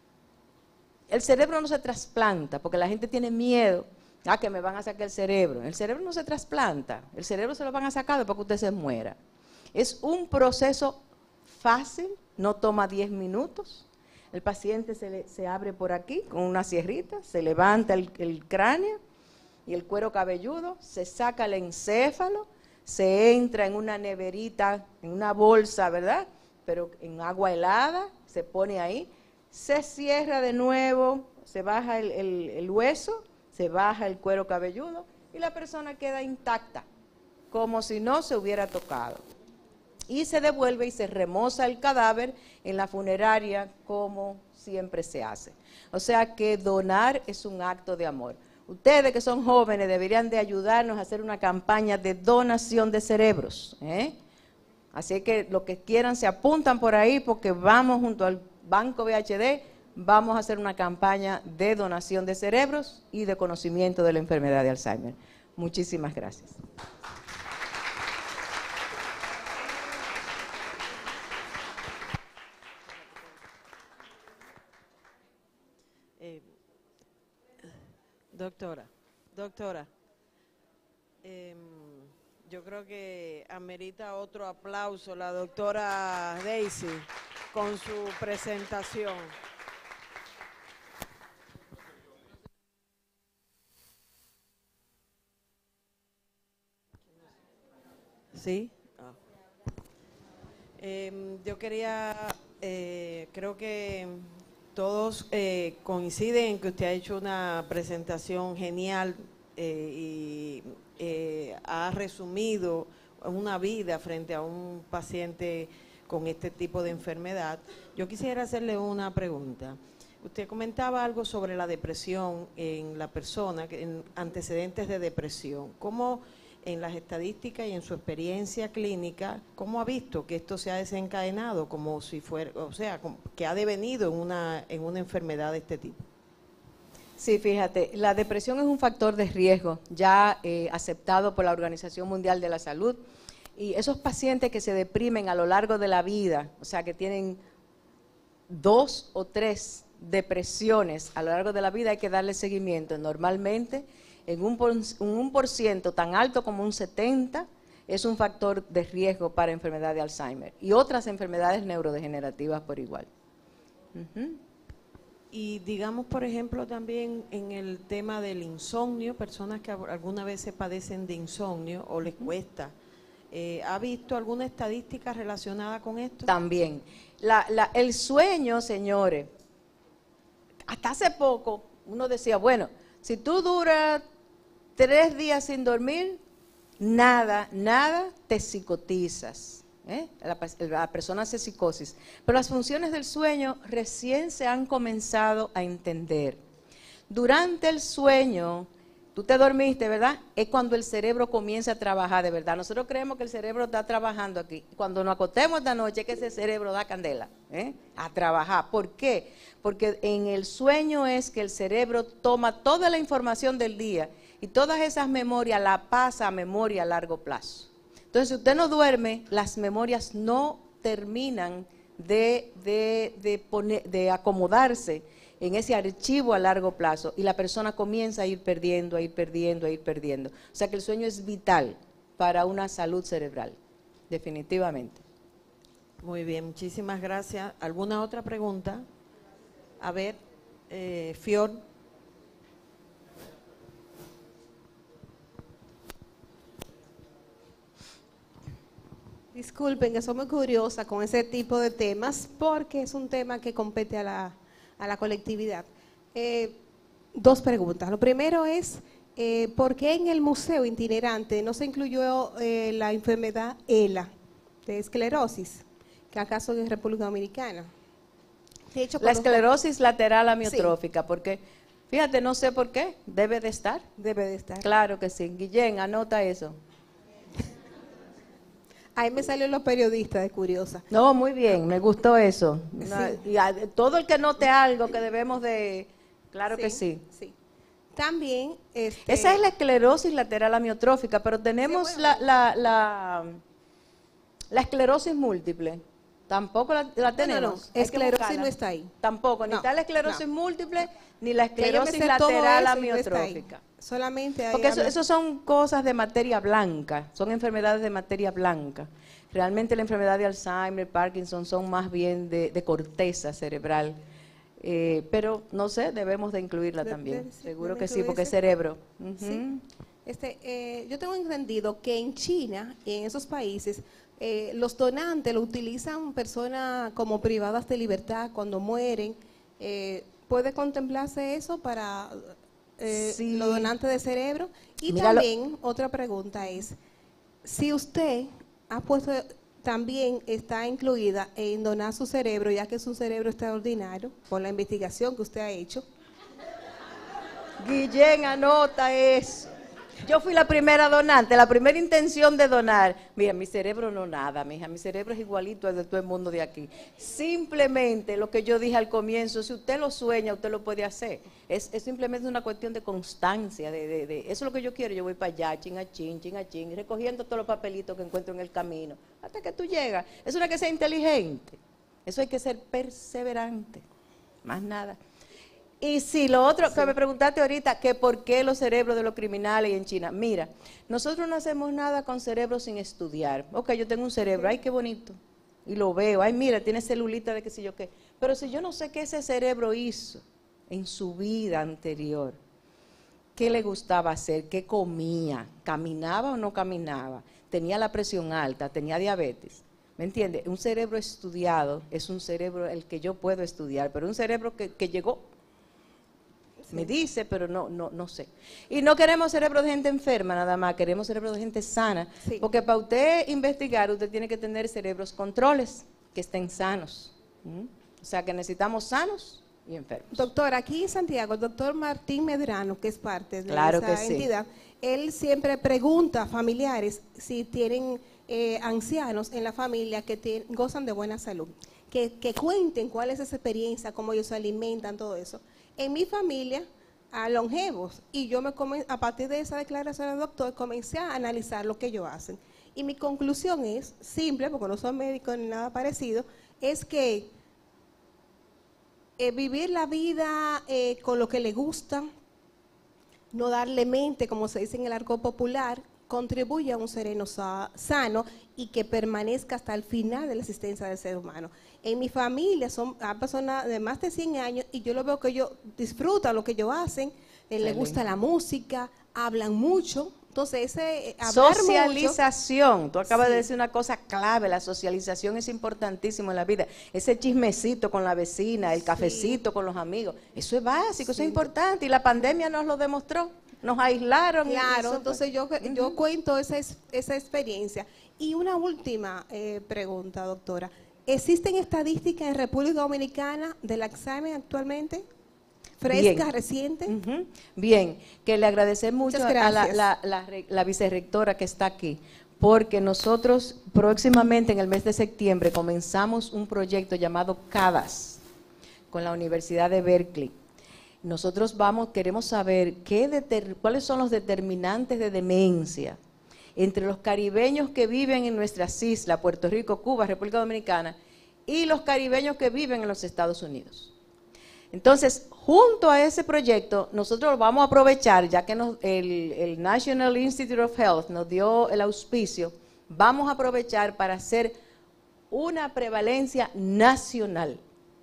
El cerebro no se trasplanta porque la gente tiene miedo a que me van a sacar el cerebro. El cerebro no se trasplanta, el cerebro se lo van a sacar después que usted se muera. Es un proceso fácil, no toma diez minutos. El paciente se, le, se abre por aquí con una sierrita, se levanta el, el cráneo y el cuero cabelludo, se saca el encéfalo, se entra en una neverita, en una bolsa, ¿verdad? Pero en agua helada, se pone ahí, se cierra de nuevo, se baja el, el, el hueso, se baja el cuero cabelludo y la persona queda intacta, como si no se hubiera tocado. y se devuelve y se remoza el cadáver en la funeraria como siempre se hace. O sea que donar es un acto de amor. Ustedes que son jóvenes deberían de ayudarnos a hacer una campaña de donación de cerebros, ¿eh? Así que los que quieran se apuntan por ahí porque vamos junto al Banco V H D, vamos a hacer una campaña de donación de cerebros y de conocimiento de la enfermedad de Alzheimer. Muchísimas gracias. Eh, doctora, doctora, eh, yo creo que amerita otro aplauso la doctora Daisy con su presentación. ¿Sí? Ah. Eh, yo quería, eh, creo que todos eh, coinciden en que usted ha hecho una presentación genial eh, y eh, ha resumido una vida frente a un paciente con este tipo de enfermedad. Yo quisiera hacerle una pregunta. Usted comentaba algo sobre la depresión en la persona, en antecedentes de depresión. ¿Cómo en las estadísticas y en su experiencia clínica, cómo ha visto que esto se ha desencadenado como si fuera, o sea, que ha devenido en una, en una enfermedad de este tipo? Sí, fíjate, la depresión es un factor de riesgo ya eh, aceptado por la Organización Mundial de la Salud, y esos pacientes que se deprimen a lo largo de la vida, o sea, que tienen dos o tres depresiones a lo largo de la vida, hay que darle seguimiento. Normalmente, en un por, un por ciento tan alto como un setenta, es un factor de riesgo para enfermedad de Alzheimer y otras enfermedades neurodegenerativas por igual. Uh-huh. Y digamos, por ejemplo, también en el tema del insomnio, personas que alguna vez se padecen de insomnio o les cuesta, eh, ¿ha visto alguna estadística relacionada con esto? También. La, la, el sueño, señores, hasta hace poco uno decía, bueno, si tú duras tres días sin dormir, nada, nada, te psicotizas. ¿eh? La, la persona hace psicosis. Pero las funciones del sueño recién se han comenzado a entender. Durante el sueño, tú te dormiste, ¿verdad? Es cuando el cerebro comienza a trabajar de verdad. Nosotros creemos que el cerebro está trabajando aquí. Cuando nos acostemos esta noche es que ese cerebro da candela, ¿eh? a trabajar. ¿Por qué? Porque en el sueño es que el cerebro toma toda la información del día y todas esas memorias la pasa a memoria a largo plazo. Entonces, si usted no duerme, las memorias no terminan de, de, de, poner, de acomodarse en ese archivo a largo plazo y la persona comienza a ir perdiendo, a ir perdiendo, a ir perdiendo. O sea que el sueño es vital para una salud cerebral, definitivamente. Muy bien, muchísimas gracias. ¿Alguna otra pregunta? A ver, eh, Fior. Disculpen, que soy muy curiosa con ese tipo de temas porque es un tema que compete a la, a la colectividad. Eh, dos preguntas. Lo primero es, eh, ¿por qué en el museo itinerante no se incluyó eh, la enfermedad ELA, de esclerosis, que acaso en República Dominicana? De hecho, la esclerosis lateral amiotrófica, sí. Porque, fíjate, no sé por qué, debe de estar. Debe de estar. Claro que sí. Guillén, anota eso. Ahí me salió los periodistas de curiosa. No, muy bien, me gustó eso. Sí. No, y a, todo el que note algo que debemos de... Claro sí, que sí. Sí. También... Este, esa es la esclerosis lateral amiotrófica, pero tenemos sí, bueno, la, la, la, la esclerosis múltiple. Tampoco la, la tenemos. No, no, no. Esclerosis no está ahí. Tampoco, ni no, está la esclerosis no. múltiple, ni la esclerosis lateral amiotrófica. No solamente hay porque eso, eso son cosas de materia blanca, son enfermedades de materia blanca. Realmente la enfermedad de Alzheimer, Parkinson son más bien de, de corteza cerebral. Eh, pero no sé, debemos de incluirla de, también. De, Seguro de que sí, porque es cerebro. Uh-huh. Sí. Este, eh, yo tengo entendido que en China y en esos países eh, los donantes lo utilizan personas como privadas de libertad cuando mueren. Eh, ¿Puede contemplarse eso para eh, sí. los donantes de cerebro? Y Míralo. También otra pregunta es, si usted ha puesto también está incluida en donar su cerebro, ya que es un cerebro extraordinario, por la investigación que usted ha hecho. Guillén, anota eso. Yo fui la primera donante, la primera intención de donar. Mira, mi cerebro no nada, mija, mi cerebro es igualito al de todo el mundo de aquí. Simplemente lo que yo dije al comienzo, si usted lo sueña, usted lo puede hacer. Es, es simplemente una cuestión de constancia, de, de, de, eso es lo que yo quiero, yo voy para allá, chin a chin, chin a chin, recogiendo todos los papelitos que encuentro en el camino, hasta que tú llegas. Eso no hay que ser inteligente, eso hay que ser perseverante, más nada. Y si lo otro sí. que me preguntaste ahorita, que por qué los cerebros de los criminales en China. Mira, nosotros no hacemos nada con cerebros sin estudiar. Ok, yo tengo un cerebro, ay, qué bonito. Y lo veo, ay, mira, tiene celulita de qué sé yo qué. Pero si yo no sé qué ese cerebro hizo en su vida anterior, qué le gustaba hacer, qué comía, caminaba o no caminaba, tenía la presión alta, tenía diabetes. ¿Me entiendes? Un cerebro estudiado es un cerebro el que yo puedo estudiar, pero un cerebro que, que llegó. Me dice, pero no, no, no sé. Y no queremos cerebro de gente enferma nada más, queremos cerebro de gente sana. Sí. Porque para usted investigar, usted tiene que tener cerebros controles que estén sanos. ¿Mm? O sea, que necesitamos sanos y enfermos. Doctor, aquí en Santiago, el doctor Martín Medrano, que es parte de claro esa que entidad, sí. Él siempre pregunta a familiares si tienen eh, ancianos en la familia que tienen, gozan de buena salud. Que, que cuenten cuál es esa experiencia, cómo ellos se alimentan, todo eso. En mi familia, a longevos, y yo me comencé, a partir de esa declaración del doctor, comencé a analizar lo que ellos hacen. Y mi conclusión es simple, porque no soy médico ni nada parecido, es que eh, vivir la vida eh, con lo que le gusta, no darle mente, como se dice en el argot popular, contribuye a un sereno sa sano y que permanezca hasta el final de la existencia del ser humano. En mi familia son personas de más de cien años y yo lo veo que ellos disfrutan lo que ellos hacen, eh, les gusta la música, hablan mucho. Entonces, ese eh, hablar socialización, mucho, tú acabas sí. de decir una cosa clave, la socialización es importantísimo en la vida. Ese chismecito con la vecina, el sí. cafecito con los amigos, eso es básico, sí. eso es importante y la pandemia nos lo demostró. Nos aislaron. Claro, y entonces yo, uh-huh. yo cuento esa, esa experiencia. Y una última eh, pregunta, doctora. ¿Existen estadísticas en República Dominicana del Alzheimer actualmente? ¿Fresca, Bien. reciente? Uh-huh. Bien, que le agradecemos mucho a la, la, la, la vicerrectora que está aquí, porque nosotros próximamente en el mes de septiembre comenzamos un proyecto llamado CADAS con la Universidad de Berkeley. Nosotros vamos, queremos saber qué deter, cuáles son los determinantes de demencia entre los caribeños que viven en nuestras islas, Puerto Rico, Cuba, República Dominicana, y los caribeños que viven en los Estados Unidos. Entonces, junto a ese proyecto, nosotros vamos a aprovechar, ya que nos, el, el National Institute of Health nos dio el auspicio, vamos a aprovechar para hacer una prevalencia nacional.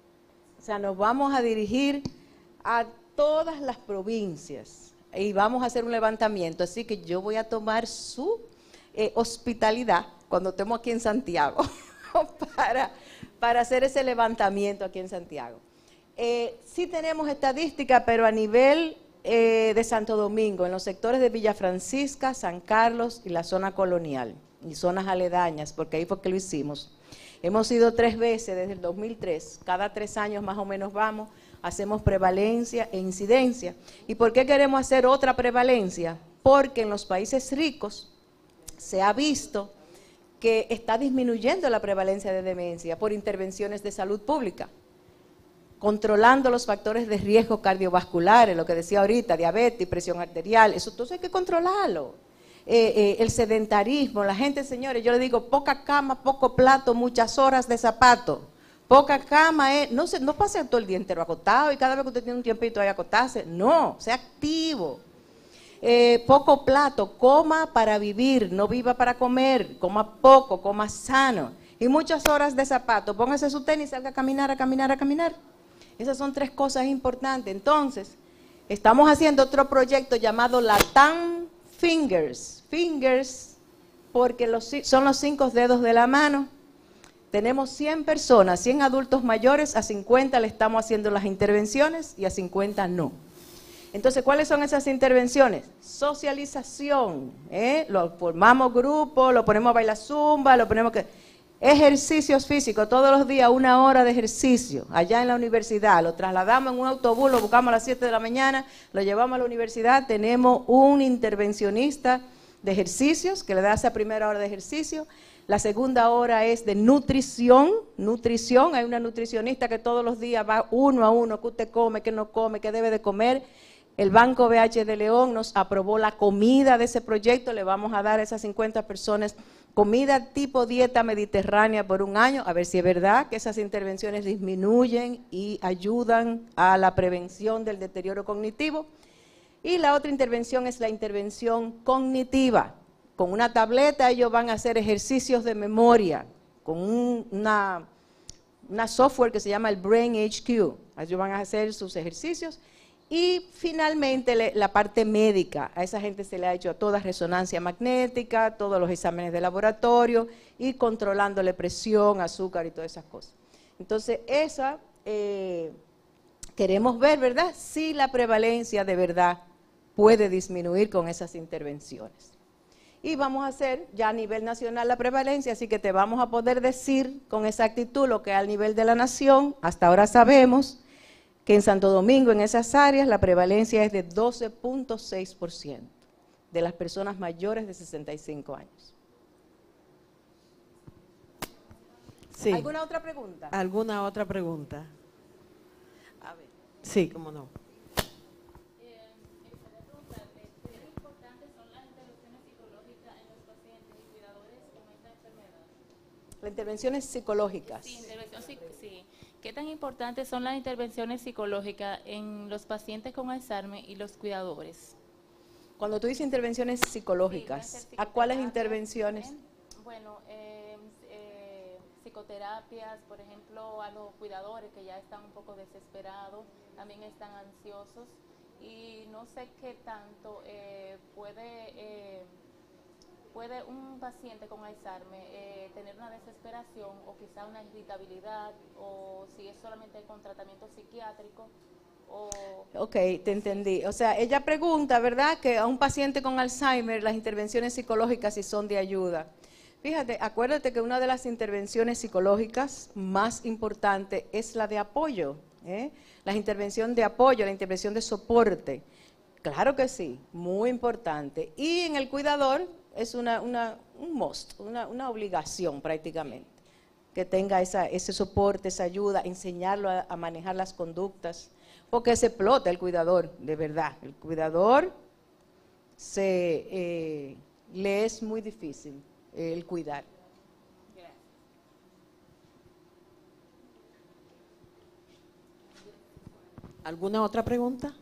O sea, nos vamos a dirigir a todas las provincias y vamos a hacer un levantamiento, así que yo voy a tomar su eh, hospitalidad cuando estemos aquí en Santiago para, para hacer ese levantamiento aquí en Santiago. Eh, sí tenemos estadística, pero a nivel eh, de Santo Domingo, en los sectores de Villa Francisca, San Carlos y la zona colonial y zonas aledañas, porque ahí fue que lo hicimos. Hemos ido tres veces desde el dos mil tres, cada tres años más o menos vamos, hacemos prevalencia e incidencia. ¿Y por qué queremos hacer otra prevalencia? Porque en los países ricos se ha visto que está disminuyendo la prevalencia de demencia por intervenciones de salud pública, controlando los factores de riesgo cardiovasculares, lo que decía ahorita, diabetes, presión arterial, eso entonces hay que controlarlo. Eh, eh, el sedentarismo, la gente, señores, yo le digo, poca cama, poco plato, muchas horas de zapato. Poca cama es, no, se, no pase todo el día entero acostado y cada vez que usted tiene un tiempito ahí a acostarse, no, sea activo. Eh, poco plato, coma para vivir, no viva para comer, coma poco, coma sano. Y muchas horas de zapato, póngase su tenis y salga a caminar, a caminar, a caminar. Esas son tres cosas importantes. Entonces, estamos haciendo otro proyecto llamado Latam Fingers. Fingers, porque los, son los cinco dedos de la mano. Tenemos cien personas, cien adultos mayores, a cincuenta le estamos haciendo las intervenciones y a cincuenta no. Entonces, ¿cuáles son esas intervenciones? Socialización, ¿eh? Lo formamos grupo, lo ponemos a bailar zumba, lo ponemos que... Ejercicios físicos, todos los días una hora de ejercicio, allá en la universidad, lo trasladamos en un autobús, lo buscamos a las siete de la mañana, lo llevamos a la universidad, tenemos un intervencionista de ejercicios que le da esa primera hora de ejercicio, la segunda hora es de nutrición, nutrición, hay una nutricionista que todos los días va uno a uno, qué usted come, qué no come, qué debe de comer. El Banco B H de León nos aprobó la comida de ese proyecto, le vamos a dar a esas cincuenta personas comida tipo dieta mediterránea por un año, a ver si es verdad que esas intervenciones disminuyen y ayudan a la prevención del deterioro cognitivo. Y la otra intervención es la intervención cognitiva. Con una tableta ellos van a hacer ejercicios de memoria, con un, una, una software que se llama el Brain H Q. Ellos van a hacer sus ejercicios. Y finalmente le, la parte médica, a esa gente se le ha hecho toda resonancia magnética, todos los exámenes de laboratorio y controlándole presión, azúcar y todas esas cosas. Entonces esa, eh, queremos ver, ¿verdad?, si la prevalencia de verdad puede disminuir con esas intervenciones. Y vamos a hacer ya a nivel nacional la prevalencia, así que te vamos a poder decir con exactitud lo que a nivel de la nación, hasta ahora sabemos que en Santo Domingo, en esas áreas, la prevalencia es de doce punto seis por ciento de las personas mayores de sesenta y cinco años. Sí. ¿Alguna otra pregunta? ¿Alguna otra pregunta? A ver. Sí, cómo no. Las intervenciones psicológicas. Sí, intervención, sí, sí. ¿Qué tan importantes son las intervenciones psicológicas en los pacientes con Alzheimer y los cuidadores? Cuando tú dices intervenciones psicológicas, Sí, ¿a cuáles intervenciones? También. Bueno, eh, eh, psicoterapias, por ejemplo, a los cuidadores que ya están un poco desesperados, también están ansiosos y no sé qué tanto eh, puede... Eh, ¿Puede un paciente con Alzheimer eh, tener una desesperación o quizá una irritabilidad o si es solamente con tratamiento psiquiátrico? O, ok, te entendí. O sea, ella pregunta, ¿verdad?, que a un paciente con Alzheimer las intervenciones psicológicas si son de ayuda. Fíjate, acuérdate que una de las intervenciones psicológicas más importantes es la de apoyo, ¿eh? La intervención de apoyo, la intervención de soporte. Claro que sí, muy importante. Y en el cuidador es una, una, un must, una, una obligación prácticamente, que tenga esa, ese soporte, esa ayuda, enseñarlo a, a manejar las conductas, porque se explota el cuidador, de verdad. El cuidador se, eh, le es muy difícil eh, el cuidar. ¿Alguna otra pregunta?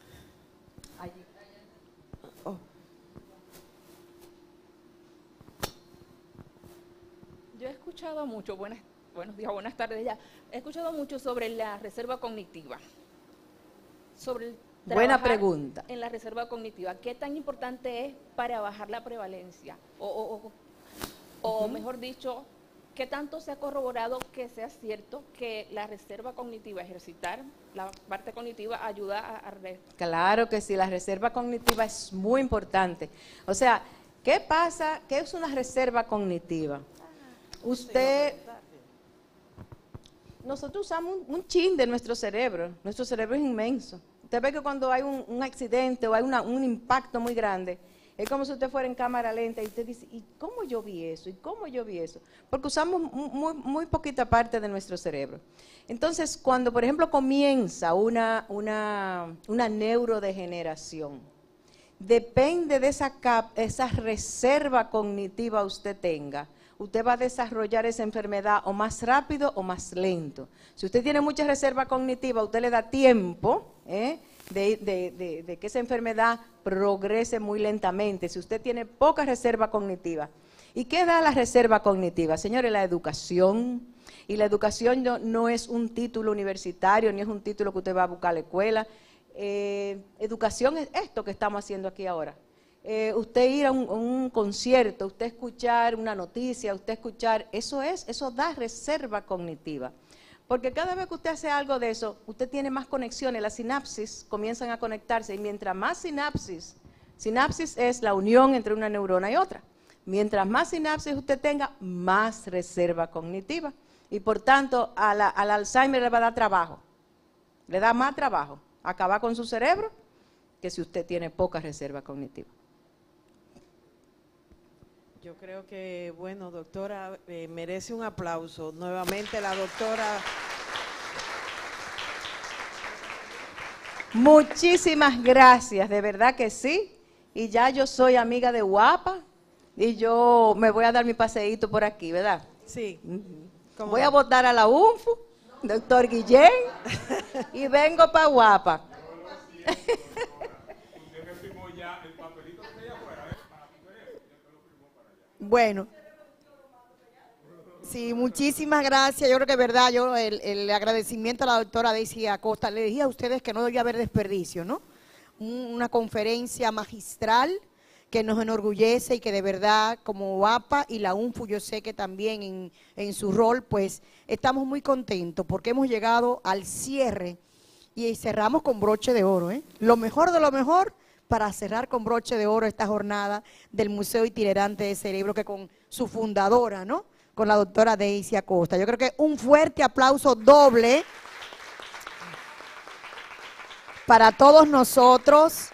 Yo he escuchado mucho, buenas, buenos días, buenas tardes ya, he escuchado mucho sobre la reserva cognitiva, sobre el Buena pregunta. en la reserva cognitiva. ¿Qué tan importante es para bajar la prevalencia? O, o, o, o uh-huh. mejor dicho, ¿qué tanto se ha corroborado que sea cierto que la reserva cognitiva, ejercitar la parte cognitiva, ayuda a... a Claro que sí, la reserva cognitiva es muy importante. O sea, ¿qué pasa? ¿Qué es una reserva cognitiva? Usted, nosotros usamos un, un chin de nuestro cerebro, nuestro cerebro es inmenso. Usted ve que cuando hay un, un accidente o hay una, un impacto muy grande, es como si usted fuera en cámara lenta y usted dice, ¿y cómo yo vi eso? ¿Y cómo yo vi eso? Porque usamos muy, muy poquita parte de nuestro cerebro. Entonces, cuando por ejemplo comienza una, una, una neurodegeneración, depende de esa, cap, esa reserva cognitiva usted tenga, usted va a desarrollar esa enfermedad o más rápido o más lento. Si usted tiene mucha reserva cognitiva, usted le da tiempo ¿eh? de, de, de, de que esa enfermedad progrese muy lentamente. Si usted tiene poca reserva cognitiva. ¿Y qué da la reserva cognitiva? Señores, la educación. Y la educación no, no es un título universitario, ni es un título que usted va a buscar a la escuela. Eh, educación es esto que estamos haciendo aquí ahora. Eh, usted ir a un, a un concierto, usted escuchar una noticia, usted escuchar, eso es, eso da reserva cognitiva. Porque cada vez que usted hace algo de eso, usted tiene más conexiones, las sinapsis comienzan a conectarse y mientras más sinapsis, sinapsis es la unión entre una neurona y otra, Mientras más sinapsis usted tenga, más reserva cognitiva. Y por tanto, a la, al Alzheimer le va a dar trabajo. Le da más trabajo acabar con su cerebro que si usted tiene poca reserva cognitiva. Yo creo que, bueno, doctora, eh, merece un aplauso. Nuevamente la doctora. Muchísimas gracias, de verdad que sí. Y ya yo soy amiga de Guapa y yo me voy a dar mi paseíto por aquí, ¿verdad? Sí. Uh-huh. Voy a votar a la U N F U, doctor Guillén, y vengo para Guapa. Bueno, sí, muchísimas gracias. Yo creo que es verdad, yo el, el agradecimiento a la doctora Daisy Acosta. Le dije a ustedes que no debía haber desperdicio, ¿no? Una conferencia magistral que nos enorgullece y que de verdad, como Guapa y la U N F U, yo sé que también en, en su rol, pues estamos muy contentos porque hemos llegado al cierre y cerramos con broche de oro, ¿eh? Lo mejor de lo mejor para cerrar con broche de oro esta jornada del Museo Itinerante de Cerebro, que con su fundadora, ¿no?, con la doctora Daisy Acosta. Yo creo que un fuerte aplauso doble para todos nosotros,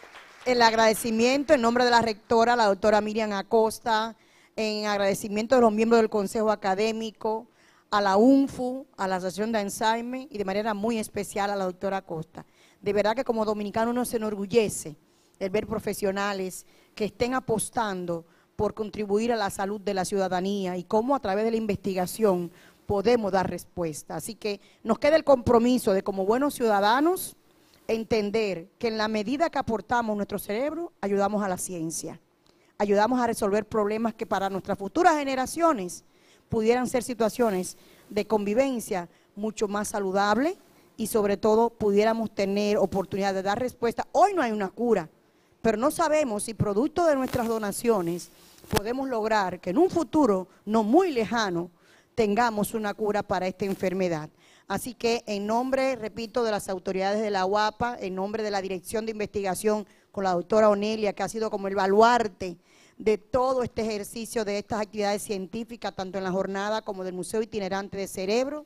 el agradecimiento en nombre de la rectora, la doctora Miriam Acosta, en agradecimiento de los miembros del Consejo Académico, a la U N F U, a la Asociación de Alzheimer y de manera muy especial a la doctora Acosta. De verdad que como dominicano uno se enorgullece el ver profesionales que estén apostando por contribuir a la salud de la ciudadanía y cómo a través de la investigación podemos dar respuesta. Así que nos queda el compromiso de como buenos ciudadanos entender que en la medida que aportamos nuestro cerebro, ayudamos a la ciencia, ayudamos a resolver problemas que para nuestras futuras generaciones pudieran ser situaciones de convivencia mucho más saludables, y sobre todo pudiéramos tener oportunidad de dar respuesta. Hoy no hay una cura, pero no sabemos si producto de nuestras donaciones podemos lograr que en un futuro no muy lejano tengamos una cura para esta enfermedad. Así que en nombre, repito, de las autoridades de la Guapa, en nombre de la Dirección de Investigación con la doctora Onelia, que ha sido como el baluarte de todo este ejercicio de estas actividades científicas, tanto en la jornada como del Museo Itinerante de Cerebro,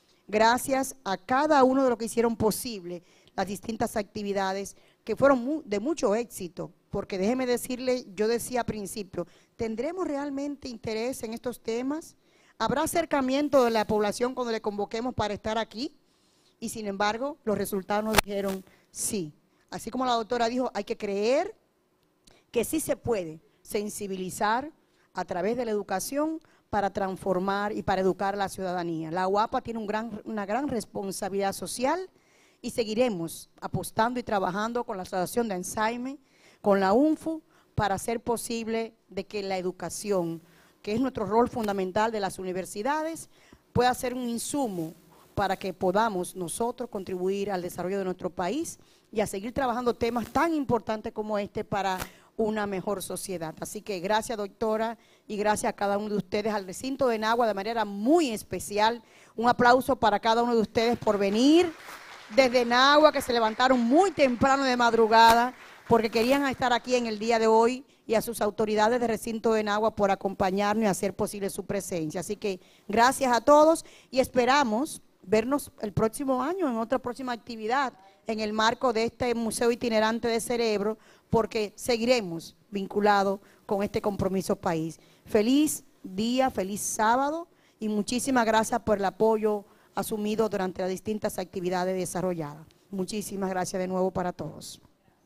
gracias a cada uno de los que hicieron posible las distintas actividades que fueron mu de mucho éxito, porque déjeme decirle, yo decía al principio, ¿tendremos realmente interés en estos temas? ¿Habrá acercamiento de la población cuando le convoquemos para estar aquí? Y sin embargo, los resultados nos dijeron sí. Así como la doctora dijo, hay que creer que sí se puede sensibilizar a través de la educación para transformar y para educar a la ciudadanía. La Guapa tiene un gran, una gran responsabilidad social y seguiremos apostando y trabajando con la Asociación de Alzheimer, con la U N F U, para hacer posible de que la educación, que es nuestro rol fundamental de las universidades, pueda ser un insumo para que podamos nosotros contribuir al desarrollo de nuestro país y a seguir trabajando temas tan importantes como este para una mejor sociedad. Así que gracias, doctora, y gracias a cada uno de ustedes, al recinto de Nagua de manera muy especial. Un aplauso para cada uno de ustedes por venir desde Nagua, que se levantaron muy temprano de madrugada porque querían estar aquí en el día de hoy, y a sus autoridades de recinto de Nagua por acompañarnos y hacer posible su presencia. Así que gracias a todos y esperamos vernos el próximo año en otra próxima actividad en el marco de este Museo Itinerante de Cerebro, porque seguiremos vinculados con este compromiso país. Feliz día, feliz sábado y muchísimas gracias por el apoyo asumido durante las distintas actividades desarrolladas. Muchísimas gracias de nuevo para todos.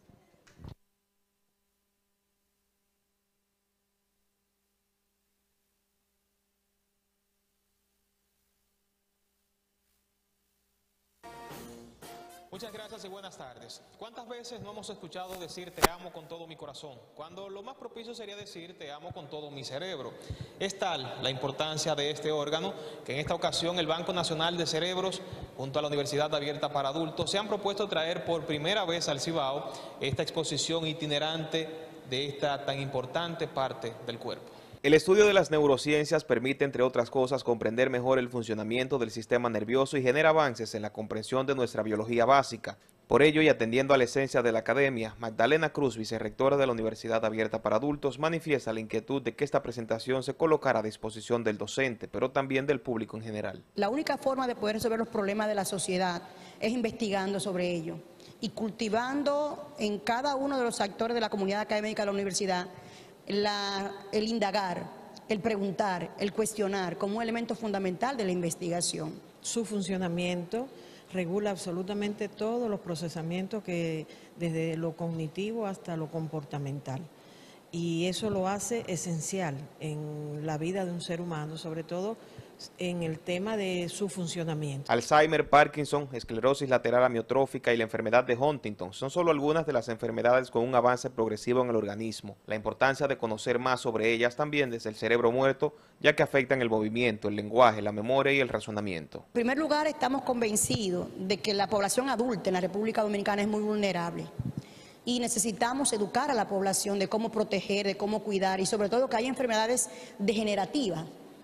Muchas gracias y buenas tardes. ¿Cuántas veces no hemos escuchado decir te amo con todo mi corazón? Cuando lo más propicio sería decir te amo con todo mi cerebro. Es tal la importancia de este órgano que en esta ocasión el Banco Nacional de Cerebros junto a la Universidad Abierta para Adultos se han propuesto traer por primera vez al Cibao esta exposición itinerante de esta tan importante parte del cuerpo. El estudio de las neurociencias permite, entre otras cosas, comprender mejor el funcionamiento del sistema nervioso y genera avances en la comprensión de nuestra biología básica. Por ello, y atendiendo a la esencia de la academia, Magdalena Cruz, vicerrectora de la Universidad Abierta para Adultos, manifiesta la inquietud de que esta presentación se colocara a disposición del docente, pero también del público en general. La única forma de poder resolver los problemas de la sociedad es investigando sobre ello y cultivando en cada uno de los actores de la comunidad académica de la universidad la, el indagar, el preguntar, el cuestionar como un elemento fundamental de la investigación. Su funcionamiento regula absolutamente todos los procesamientos que desde lo cognitivo hasta lo comportamental. Y eso lo hace esencial en la vida de un ser humano, sobre todo en el tema de su funcionamiento. Alzheimer, Parkinson, esclerosis lateral amiotrófica y la enfermedad de Huntington son solo algunas de las enfermedades con un avance progresivo en el organismo. La importancia de conocer más sobre ellas también desde el cerebro muerto, ya que afectan el movimiento, el lenguaje, la memoria y el razonamiento. En primer lugar, estamos convencidos de que la población adulta en la República Dominicana es muy vulnerable. Y necesitamos educar a la población de cómo proteger, de cómo cuidar y sobre todo que hay enfermedades degenerativas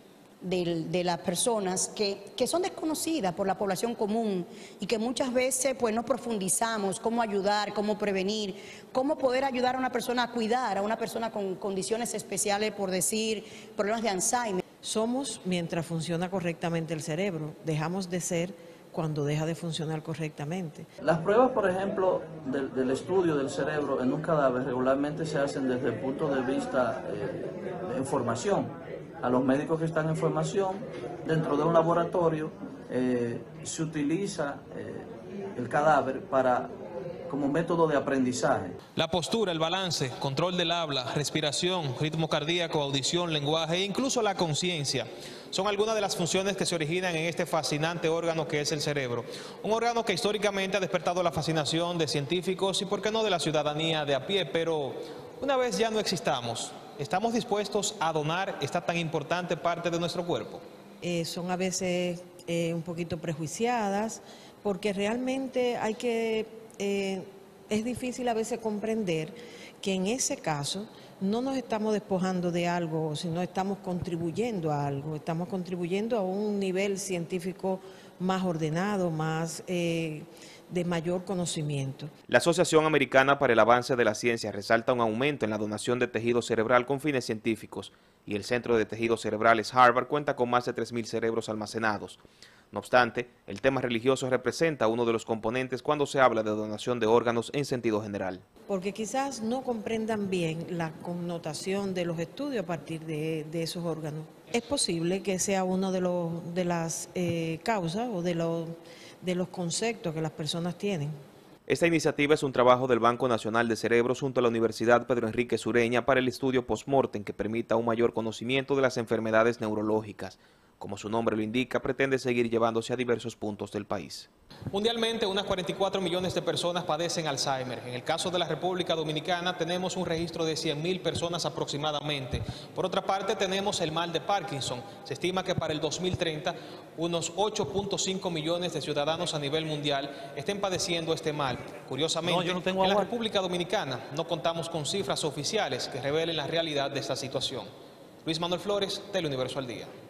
de, de las personas que, que son desconocidas por la población común y que muchas veces pues no profundizamos cómo ayudar, cómo prevenir, cómo poder ayudar a una persona a cuidar, a una persona con condiciones especiales, por decir, problemas de Alzheimer. Somos mientras funciona correctamente el cerebro, dejamos de ser cuando deja de funcionar correctamente. Las pruebas, por ejemplo, del, del estudio del cerebro en un cadáver regularmente se hacen desde el punto de vista eh, de información. A los médicos que están en formación, dentro de un laboratorio, eh, se utiliza eh, el cadáver para como método de aprendizaje. La postura, el balance, control del habla, respiración, ritmo cardíaco, audición, lenguaje e incluso la conciencia son algunas de las funciones que se originan en este fascinante órgano que es el cerebro. Un órgano que históricamente ha despertado la fascinación de científicos y por qué no de la ciudadanía de a pie, pero una vez ya no existamos, ¿estamos dispuestos a donar esta tan importante parte de nuestro cuerpo? Eh, son a veces eh, un poquito prejuiciadas porque realmente hay que... Eh, es difícil a veces comprender que en ese caso no nos estamos despojando de algo, sino estamos contribuyendo a algo, estamos contribuyendo a un nivel científico más ordenado, más eh, de mayor conocimiento. La Asociación Americana para el Avance de la Ciencia resalta un aumento en la donación de tejido cerebral con fines científicos y el Centro de Tejidos Cerebrales Harvard cuenta con más de tres mil cerebros almacenados. No obstante, el tema religioso representa uno de los componentes cuando se habla de donación de órganos en sentido general. Porque quizás no comprendan bien la connotación de los estudios a partir de, de esos órganos. Es posible que sea uno de, los, de las eh, causas o de los, de los conceptos que las personas tienen. Esta iniciativa es un trabajo del Banco Nacional de Cerebros junto a la Universidad Pedro Enrique Sureña para el estudio post-mortem que permita un mayor conocimiento de las enfermedades neurológicas. Como su nombre lo indica, pretende seguir llevándose a diversos puntos del país. Mundialmente, unas cuarenta y cuatro millones de personas padecen Alzheimer. En el caso de la República Dominicana, tenemos un registro de cien mil personas aproximadamente. Por otra parte, tenemos el mal de Parkinson. Se estima que para el dos mil treinta, unos ocho punto cinco millones de ciudadanos a nivel mundial estén padeciendo este mal. Curiosamente, no, yo no tengo en la República Dominicana no contamos con cifras oficiales que revelen la realidad de esta situación. Luis Manuel Flores, Teleuniverso al Día.